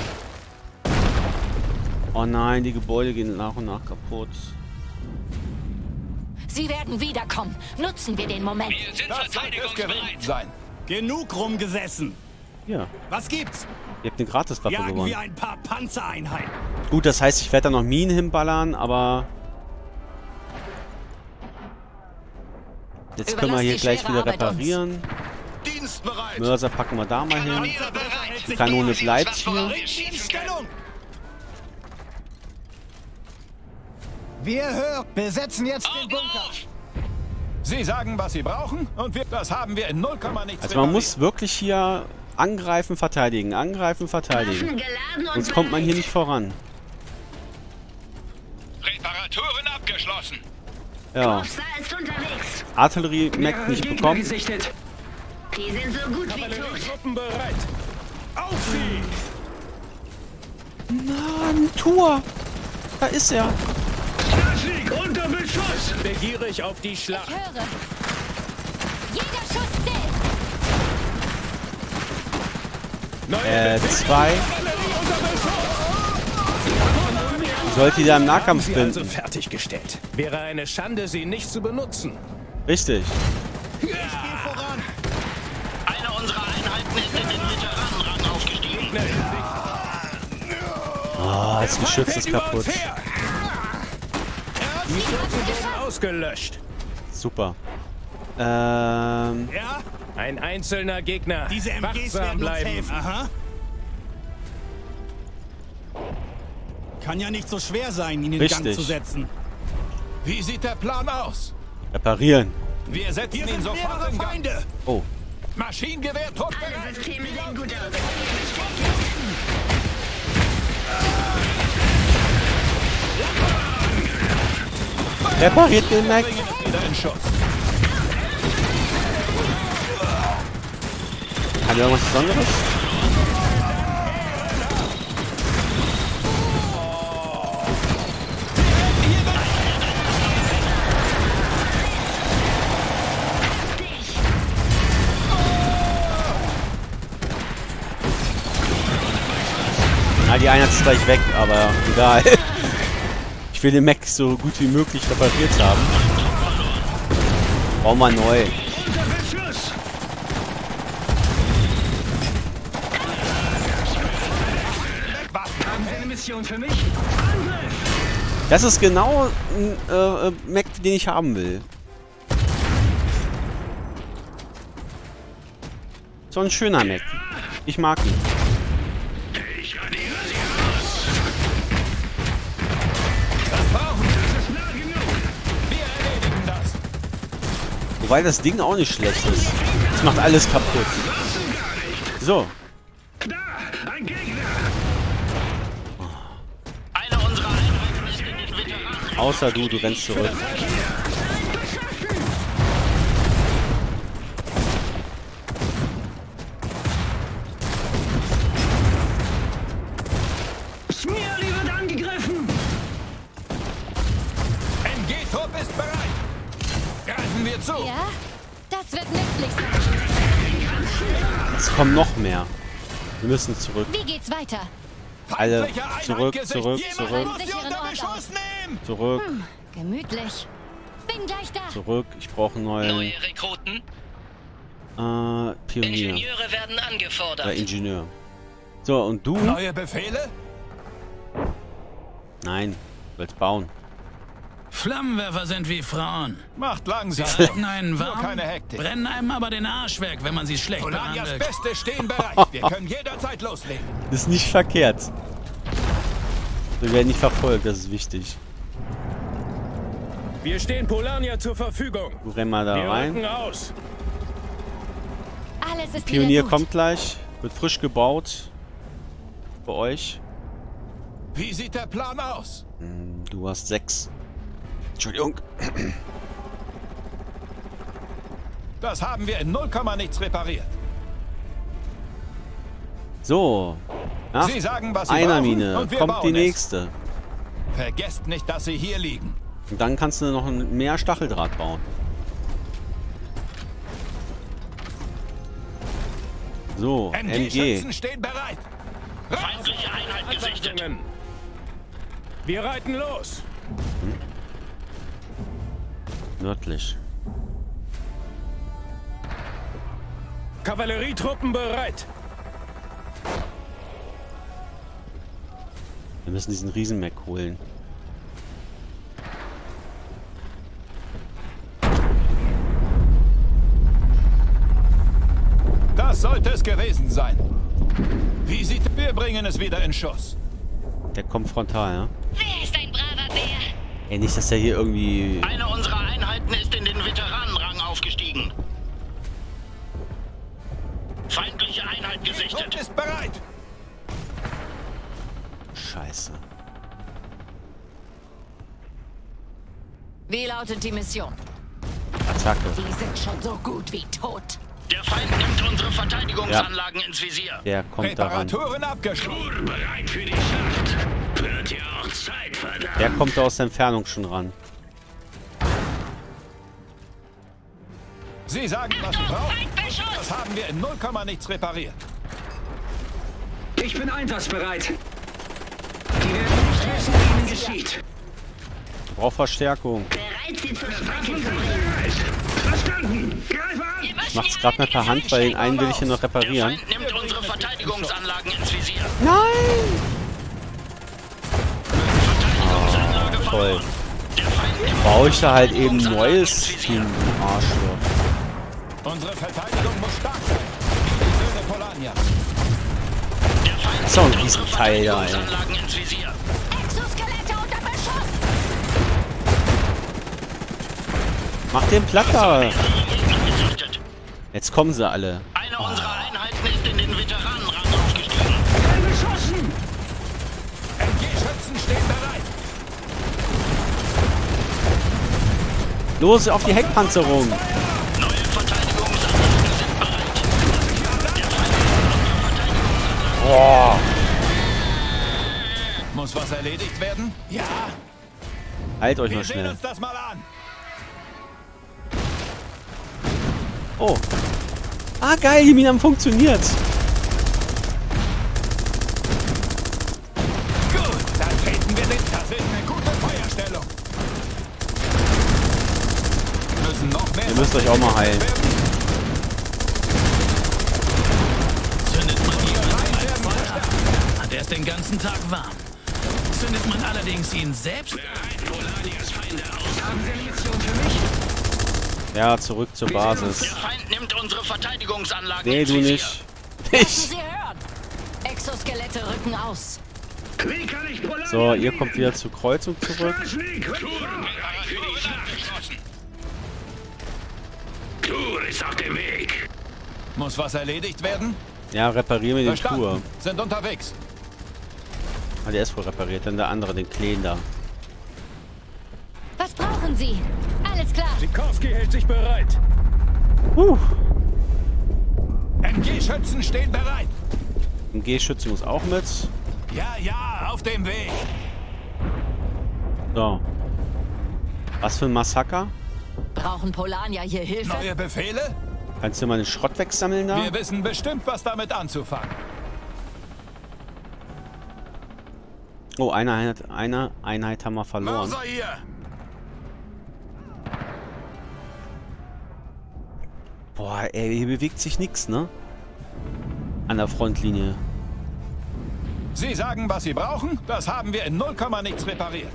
Oh nein, die Gebäude gehen nach und nach kaputt. Sie werden wiederkommen. Nutzen wir den Moment. Wir sind Das wird es verteidigungsbereit. gewesen sein. Genug rumgesessen. Ja, Was gibt's? ihr habt eine Gratiswaffe Jagen gewonnen. wir ein paar Panzereinheiten. Gut, das heißt, ich werde da noch Minen hinballern, aber... Jetzt können wir Überlasst hier die gleich schwere wieder Arbeit uns. reparieren. Dienstbereit. Mörser packen wir da mal hin. Kanonier bereit. Die Kanone bleibt hier. Wir In schießen. Stellung. Wir hören. Besetzen jetzt den Augen Bunker. auf! Sie sagen, was Sie brauchen, und wir, das haben wir in null Komma nichts Also man repariert. muss wirklich hier angreifen, verteidigen, angreifen, verteidigen. Waffen geladen und Sonst kommt man hier bereit. nicht voran. Reparaturen abgeschlossen. Ja, Hofsa ist unterwegs. Artillerie-Mech Mehrere nicht Gegner bekommen. gesichtet. Die sind so gut wie tot. Truppen bereit. Auf sie. Mann, Tour! Da ist er. Stachlik unter Beschuss. Begierig auf die Ich Schlacht. höre. Jeder Schuss zählt. Neue Äh, Befehle. zwei. Kavallerie unter Beschuss. Sollte die da im Nahkampf Sie also finden. fertiggestellt. Wäre eine Schande, sie nicht zu benutzen. Richtig. Ich gehe voran. Eine unserer Einheiten ist in den Veteranenrang aufgestiegen. Ah, das Geschütz ist Über kaputt. uns her. Die Schützen wurden ausgelöscht. Super. Ähm, Ja, Ein einzelner Gegner. diese M Gs Wachsam werden uns bleiben. helfen. Aha. Kann ja nicht so schwer sein, ihn in Gang Richtig. zu setzen. Wie sieht der Plan aus? reparieren. Wir setzen Hier ihn sind sofort mehrere in Gang. Feinde. Oh, Maschinengewehr-Trupp Alle bereit. Systeme sehen gut aus. Repariert den Mac. Wieder in Schuss. Hat er irgendwas Besonderes? Na, die Einheit ist gleich weg, aber egal. Ich will den Mac so gut wie möglich repariert haben. Brauchen wir neu. Das ist genau ein äh, Mac, den ich haben will. So ein schöner Mac. Ich mag ihn. Wobei das Ding auch nicht schlecht ist. Das macht alles kaputt. So. Außer du, du rennst zurück. Smearly wird angegriffen! N G-Trupp ist bereit! Greifen wir zu! Ja, das wird nützlich sein. Es kommen noch mehr. Wir müssen zurück. Wie geht's weiter? Alle zurück, zurück, zurück. Zurück. Hm, gemütlich. Bin gleich da. Zurück. Ich brauche einen neuen. Neue Rekruten. Äh, Pionier. Ingenieure werden angefordert. Oder Ingenieur. So, und du? Neue Befehle? Nein, du willst bauen. Flammenwerfer sind wie Frauen. Macht langsam. Sie halten einen Nur warm, keine Hektik. brennen einem aber den Arsch weg, wenn man sie schlecht Polanias behandelt. Beste stehen bereit. Wir können jederzeit loslegen. Das ist nicht verkehrt. Wir werden nicht verfolgt, das ist wichtig. Wir stehen Polania zur Verfügung. Du renn mal da Wir rein. rücken aus. Alles ist Pionier wieder gut. kommt gleich. Wird frisch gebaut. Bei euch. Wie sieht der Plan aus? Hm, du hast sechs. Entschuldigung. Das haben wir in null Komma nichts repariert. So. Nach Sie sagen, was Sie einer brauchen, Mine und wir kommt die bauen es. nächste. Vergesst nicht, dass sie hier liegen. Und dann kannst du noch ein- mehr Stacheldraht bauen. So, M M G. G-Schützen stehen bereit. Feindliche Einheit gesichtet. Wir reiten los. Nördlich. Kavallerietruppen bereit. Wir müssen diesen Riesen-Mac holen. Das sollte es gewesen sein. Wie sieht... Wir bringen es wieder in Schuss. Der kommt frontal, ja? Wer ist ein braver Bär? Ey, nicht, dass der hier irgendwie... Eine unserer Einheiten ist in den Veteranenrang aufgestiegen. Feindliche Einheit gesichtet. Trupp ist bereit. Scheiße. Wie lautet die Mission? Attacke. Die sind schon so gut wie tot. Der Feind nimmt unsere Verteidigungsanlagen ja. ins Visier. Der kommt daran. Reparaturen abgeschlossen. Bereit für die Schlacht. Wird ja auch Zeit, verdammt. Der kommt aus der Entfernung schon ran. Sie sagen, was Sie brauchen. Das haben wir in null Komma nichts repariert. Ich bin einsatzbereit. Die werden nicht wissen, wie ihnen geschieht. Braucht Verstärkung. Bereit, sie zur Strecke zu bringen. Verstanden. Greife an. Ich mach's gerade mal per Hand, weil den einen will ich hier noch reparieren. Der Feind nimmt unsere Verteidigungsanlagen ins Visier. Nein! Verteidigungsanlage Oh, toll. verloren. Der Feind nimmt Baue ich da halt eben Verteidigungsanlagen neues ins Visier. Team. Arschloch. Unsere Verteidigung muss stark sein. Die Söhne Polania. Der Feind Das ist doch ein nimmt unsere Riesenteil da, ey. Verteidigungsanlagen ins Visier. Exoskelette unter Beschuss. Mach den platt da. Gegner gesichtet. Jetzt kommen sie alle. Eine unserer Einheiten ist in den Veteranenrang aufgestiegen. Beschossen. M G-Schützen stehen bereit. Los, auf die Heckpanzerung. Neue Verteidigungsanlagen sind bereit. Der Feind Verteidigungsanlagen. Boah. Muss was erledigt werden? Ja. Halt euch mal Wir sehen schnell. uns das mal an. Oh. Ah, geil, die Minen haben funktioniert. Gut, dann treten wir den. Das ist eine gute Feuerstellung. Müssen noch mehr. Ihr müsst euch auch mal heilen. Zündet man ihn mit einem Feuer, hat er es den ganzen Tag warm. Zündet man allerdings ihn selbst... Haben Sie eine Mission für mich? Ja, zurück zur Basis. Der Feind nimmt unsere Verteidigungsanlagen. Nee, ins du Visier. nicht. Lassen Ich. Sie hören. Exoskelette rücken aus. Wie kann ich Polania So, ihr dienen? kommt wieder zur Kreuzung zurück. Straschnik, Tur bereit für die Schlacht. Tur ist auf dem Weg. Muss was erledigt werden? Ja, reparieren wir den Verstanden. Tour. Sind unterwegs. Ah, der ist wohl repariert. Dann der andere, den Kleen da. Was brauchen Sie? Alles klar. Sikorski hält sich bereit. Huh. M G-Schützen stehen bereit. Ein G-Schütze muss auch mit. Ja, ja, auf dem Weg. So. Was für ein Massaker? Brauchen Polania hier Hilfe? Neue Befehle? Kannst du mal den Schrott wegsammeln da? Wir wissen bestimmt, was damit anzufangen. Oh, eine Einheit, eine Einheit haben wir verloren. Mörser hier! Boah, ey, hier bewegt sich nichts, ne? An der Frontlinie. Sie sagen, was Sie brauchen? Das haben wir in null Komma nichts repariert.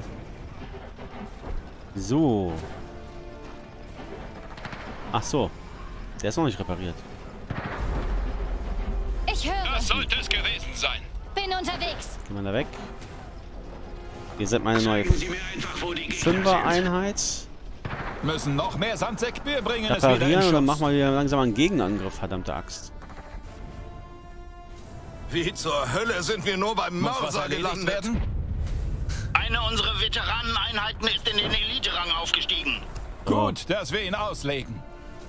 So. Ach so. Der ist noch nicht repariert. Ich höre. Das sollte es gewesen sein. Bin unterwegs. Gehen wir da weg. Ihr seid meine neue Zeigen Sie mir einfach, wo die Gegner sind. Fünfer-Einheit. Müssen noch mehr Sandsäcke. Wir bringen es wieder in Reparieren und dann Schuss. machen wir wieder langsam einen Gegenangriff, verdammte Axt. Wie zur Hölle sind wir nur beim Muss was Mörser erledigt gelandet? werden? Eine unserer Veteraneneinheiten ist in den Elite-Rang aufgestiegen. Gut, dass wir ihn auslegen.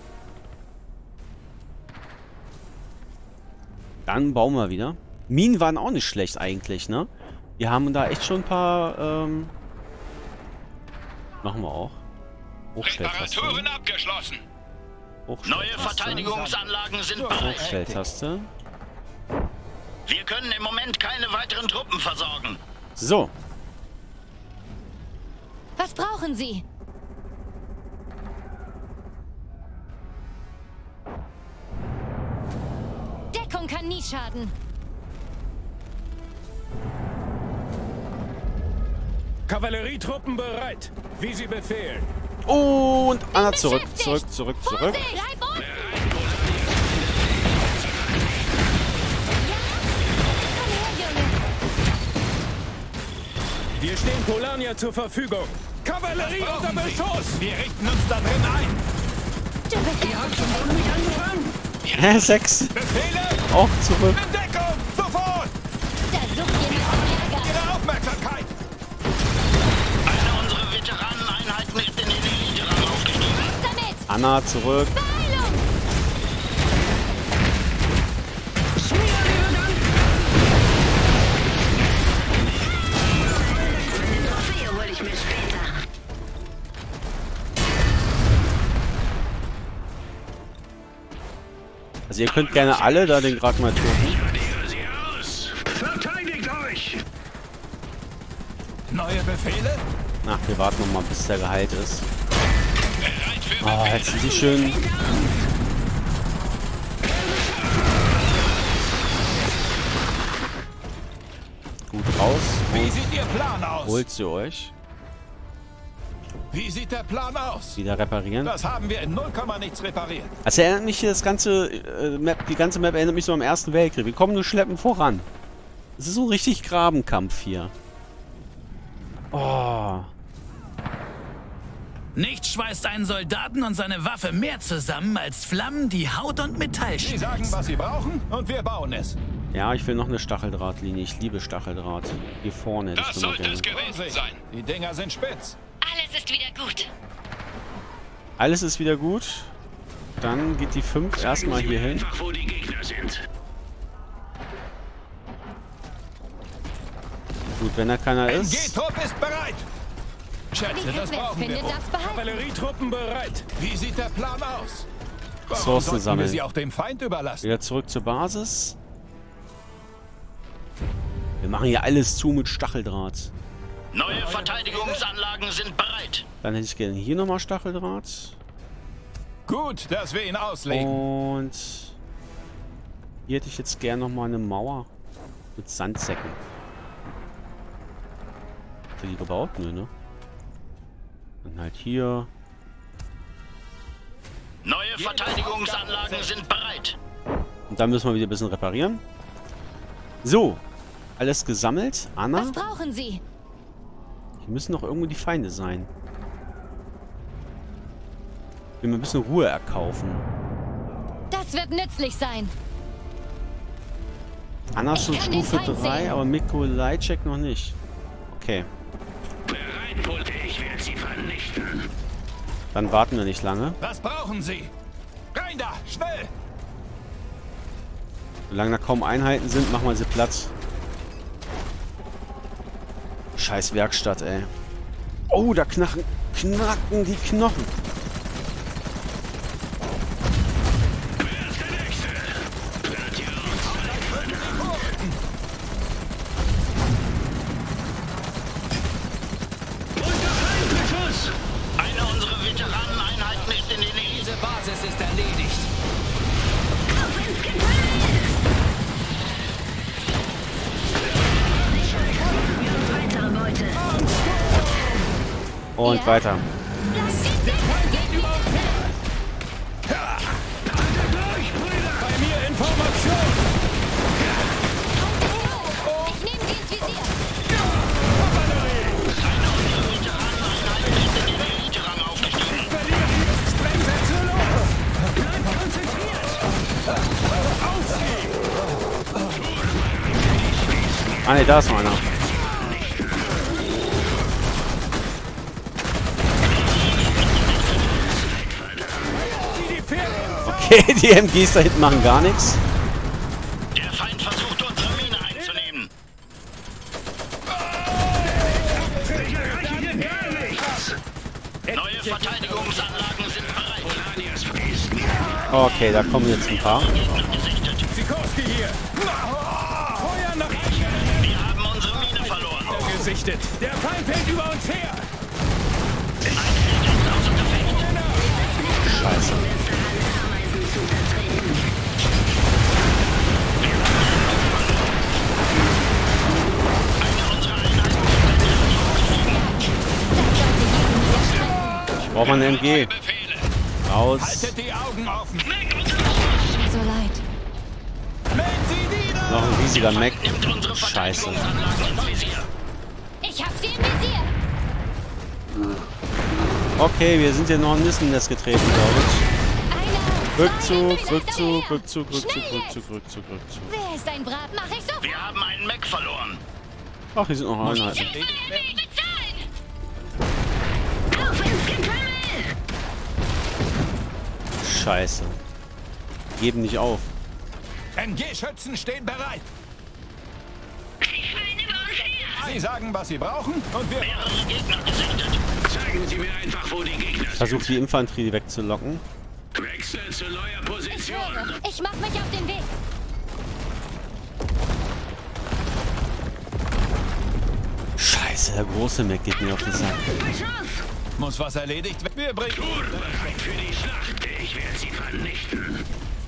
Dann bauen wir wieder. Minen waren auch nicht schlecht eigentlich, ne? Wir haben da echt schon ein paar, ähm... Machen wir auch. Hochstelltaste. abgeschlossen. Neue Hochstelltaste. Verteidigungsanlagen sind bereit. Hochstelltaste. Wir können im Moment keine weiteren Truppen versorgen. So. Was brauchen Sie? Deckung kann nie schaden. Kavallerietruppen bereit, wie Sie befehlen. Und Anna Bin zurück, beschäftigt. zurück, zurück, zurück. Vorsicht! Bleib unten! Ja? Komm her, Junge. Wir stehen Polania zur Verfügung. Kavallerie unter Brauchen Sie. Beschuss! Wir richten uns da drin ein. Du bist der Wollen mich anfangen? Hä, sechs. Befehle? Auch zurück. In Deckung! Sofort! Da sucht jemand Ärger. Ihre Aufmerksamkeit! Eine unserer Veteraneneinheiten ist in den Elite-Rang aufgestiegen. Damit! Anna zurück. Beeilung! Trophäe hole ich mir später. Also ihr könnt gerne alle da den gerade mal töten. Sie aus. Verteidigt euch. Neue Befehle? Ach, wir warten noch mal, bis der geheilt ist. Oh, jetzt sind die schön. Gut raus. Wie sieht Ihr Plan aus? Holt sie euch. Wie sieht der Plan aus? Wieder reparieren. Das haben wir in null Komma nichts repariert. Also erinnert mich hier das ganze äh, Map, die ganze Map erinnert mich so am Ersten Weltkrieg. Wir kommen nur schleppend voran. Es ist so ein richtig Grabenkampf hier. Oh. Nichts schweißt einen Soldaten und seine Waffe mehr zusammen als Flammen, die Haut und Metall Sie schmelzen. sagen, was Sie brauchen und wir bauen es. Ja, ich will noch eine Stacheldrahtlinie. Ich liebe Stacheldraht. Hier vorne. Das, das gewesen sein. Die Dinger sind spitz. Alles ist wieder gut. Alles ist wieder gut. Dann geht die fünf erstmal hier hin. Einfach, wo die Gegner sind. Gut, wenn da keiner ist. M G-Trupp ist bereit. Schätze, das brauchen wir wohl. Kavallerietruppen bereit. Wie sieht der Plan aus? Warum Ressourcen sollten wir sammeln. sie auch dem Feind überlassen? Wieder zurück zur Basis. Wir machen hier alles zu mit Stacheldraht. Neue Verteidigungsanlagen sind bereit. Dann hätte ich gerne hier nochmal Stacheldraht. Gut, dass wir ihn auslegen. Und hier hätte ich jetzt gerne nochmal eine Mauer mit Sandsäcken. Hat er die gebaut? Nö, ne? Dann halt hier. Neue Verteidigungsanlagen sind bereit. Und dann müssen wir wieder ein bisschen reparieren. So. Alles gesammelt. Anna? Was brauchen Sie? Hier müssen doch irgendwo die Feinde sein. Ich will mir ein bisschen Ruhe erkaufen. Das wird nützlich sein. Anna ist schon Ich kann den Stufe Feind drei, sehen. aber Mikolajczyk noch nicht. Okay. Bereit, Pulte, ich werde sie vernichten. Dann warten wir nicht lange. Was brauchen Sie? Rein da, schnell! Solange da kaum Einheiten sind, machen wir sie platt. Scheiß Werkstatt, ey. Oh, da knacken, knacken die Knochen. Eine unserer Veteraneneinheiten ist in den Nähe. Diese Basis ist erledigt. Weitere Beute. Und Ja. weiter. Bei mir Information. Ich nehme Sie ins Visier. Elite-Rang aufgestiegen. Bleibt konzentriert. Ah ne, da ist noch einer. Okay, die M Gs da hinten machen gar nichts. Der Feind versucht, unsere Mine einzunehmen. Neue Verteidigungsanlagen sind bereit. Okay, da kommen jetzt ein paar. Sikorski hier. Feuer nach Wir haben unsere Mine verloren. gesichtet. Der Feind fällt über uns her. Scheiße. Ich brauche mal eine M G. Raus. Haltet die Augen offen. So leid. Noch ein riesiger Mac. Nimmt unsere Scheiße. Verteidigungsanlagen ins Visier. Ich hab Sie im Visier. Okay, wir sind hier noch ein Nissennest getreten, glaube ich. Einer, Rückzug, zwei, Rückzug, hinter Rückzug, Rückzug, Schnell Rückzug, jetzt. Rückzug, Rückzug. Wer ist ein Brat? Mach ich sofort. Wir haben einen Mac verloren. Ach, hier sind noch Einheiten. Ich will nicht bezahlen. Auf ins Getümmel! Scheiße. Geben nicht auf. M G-Schützen stehen bereit. Die fallen über uns her! Sie sagen, was sie brauchen und wir... Mehrere Gegner gesichtet. Zeigen Sie mir einfach, wo die Gegner sind. Versucht die Infanterie wegzulocken. Wechsel zu neuer Ich Position. höre. Ich mach mich auf den Weg. Scheiße, der große Mac geht mir auf den Sack. Muss was erledigt werden. Wir bringen... Bereit für die Schlacht. Ich werde sie vernichten.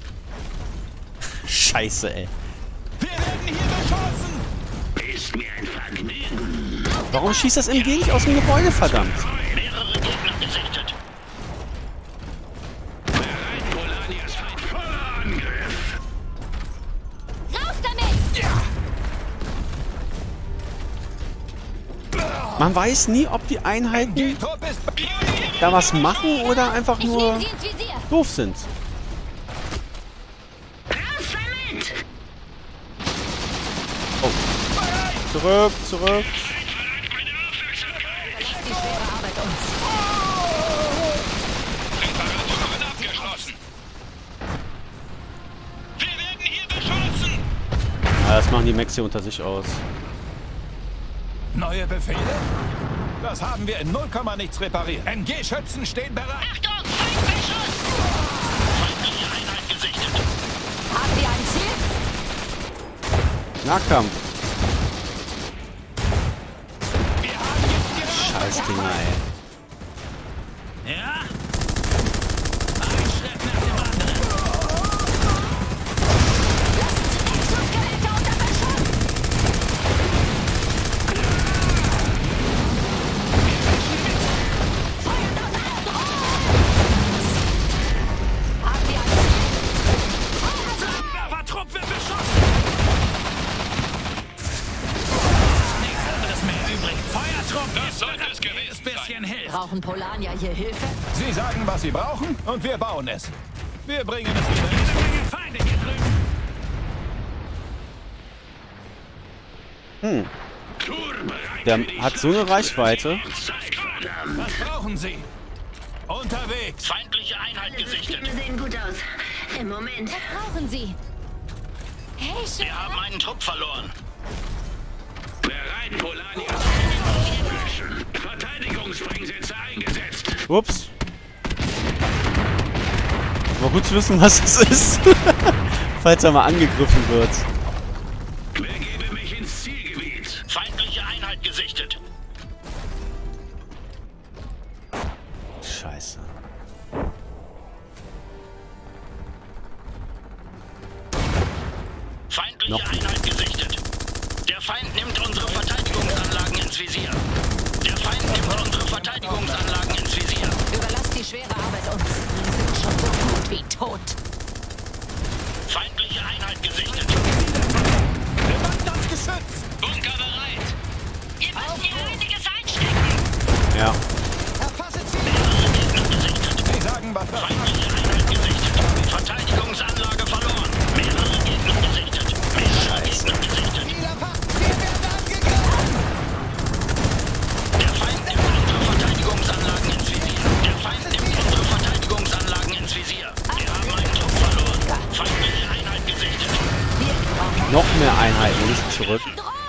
Scheiße, ey. Wir werden hier beschossen. Ist mir ein Vergnügen. Warum schießt das M G nicht aus dem Gebäude, verdammt? Mehrere Gegner gesichtet. Bereit, Polanias Feind. Voller Angriff. Raus damit. Man weiß nie, ob die Einheiten G-Trupp ist... da was machen oder einfach Ich nur nehme Sie ins Visier. doof sind. Raus damit! Zurück, zurück. Die schwere Arbeit uns. Ja, das machen die Mechs hier unter sich aus. Neue Befehle? Das haben wir in null Komma nichts repariert. M G-Schützen stehen bereit. Achtung, Feindbeschuss! Feindliche Einheit gesichtet. Haben wir ein Ziel? Nahkampf. Scheiß Dinger, ey. Ja? Ein Schritt nach dem anderen. Lassen Sie Exoskelette unter Beschuss! Feuert aus allen Rohren! Haben wir ein Ziel? Feuerflammenwerfer-Trupp wird beschossen! Nichts anderes mehr übrig. Feuertrupp ist bereit. Ist bisschen Hilfe. Brauchen Polania hier Hilfe? Sie sagen, was sie brauchen, und wir bauen es. Wir bringen es wieder. Jede Menge Feinde hier drüben. Hm. Der hat so eine Reichweite. Was brauchen Sie? Unterwegs. Feindliche Einheit Alle gesichtet. Systeme sehen gut aus. Im Moment. Was brauchen Sie? Hey, Chef! Wir haben einen Trupp verloren. Bereit, Polania. Verteidigungssprengsätze eingesetzt. Ups. Aber gut zu wissen, was es ist. Falls er mal angegriffen wird. Begebe mich ins Zielgebiet. Feindliche Einheit gesichtet. Scheiße. Feindliche Noch. Einheit gesichtet. Der Feind nimmt unsere Verteidigungsanlagen ins Visier. Der Feind nimmt unsere Verteidigungsanlagen ins Visier. Überlasst die schwere Arbeit uns. Wir sind schon so gut wie tot. Feindliche Einheit gesichtet. Kommandantgeschütz! Bunker bereit. Ihr müsst hier einiges einstecken. Ja. Erfasse Ziel! Mehrere Gegner gesichtet. Sie sagen, was wir Feindliche Einheit gesichtet. Verteidigungsanlage verloren. Mehrere Gegner gesichtet. Mehrere Gegner gesichtet. Wir werden angegriffen! Der Feind nimmt unsere Verteidigungsanlagen ins Visier. Der Feind nimmt unsere Verteidigungsanlagen ins Visier. Wir haben einen Trupp verloren. Feindliche Einheit gesichtet. Noch mehr Einheiten müssen zurück.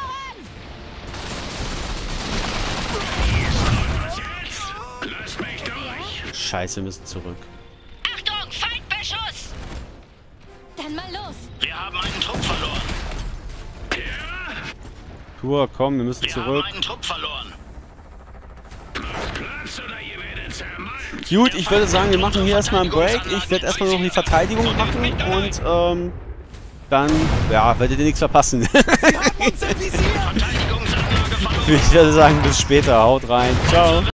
Lasst mich durch. Scheiße, wir müssen zurück. Achtung, Feindbeschuss! Dann mal los! Wir haben einen Trupp verloren. Tour, komm, wir müssen Wir zurück. haben einen Trupp verloren. Platz oder ihr werdet zermalmt. Gut, ich würde sagen, wir machen hier erstmal einen Break. Ich werde erstmal noch die Verteidigung machen und ähm, dann, ja, werdet ihr nichts verpassen. Verteidigungsanlage verloren. Ich würde sagen, bis später. Haut rein. Ciao.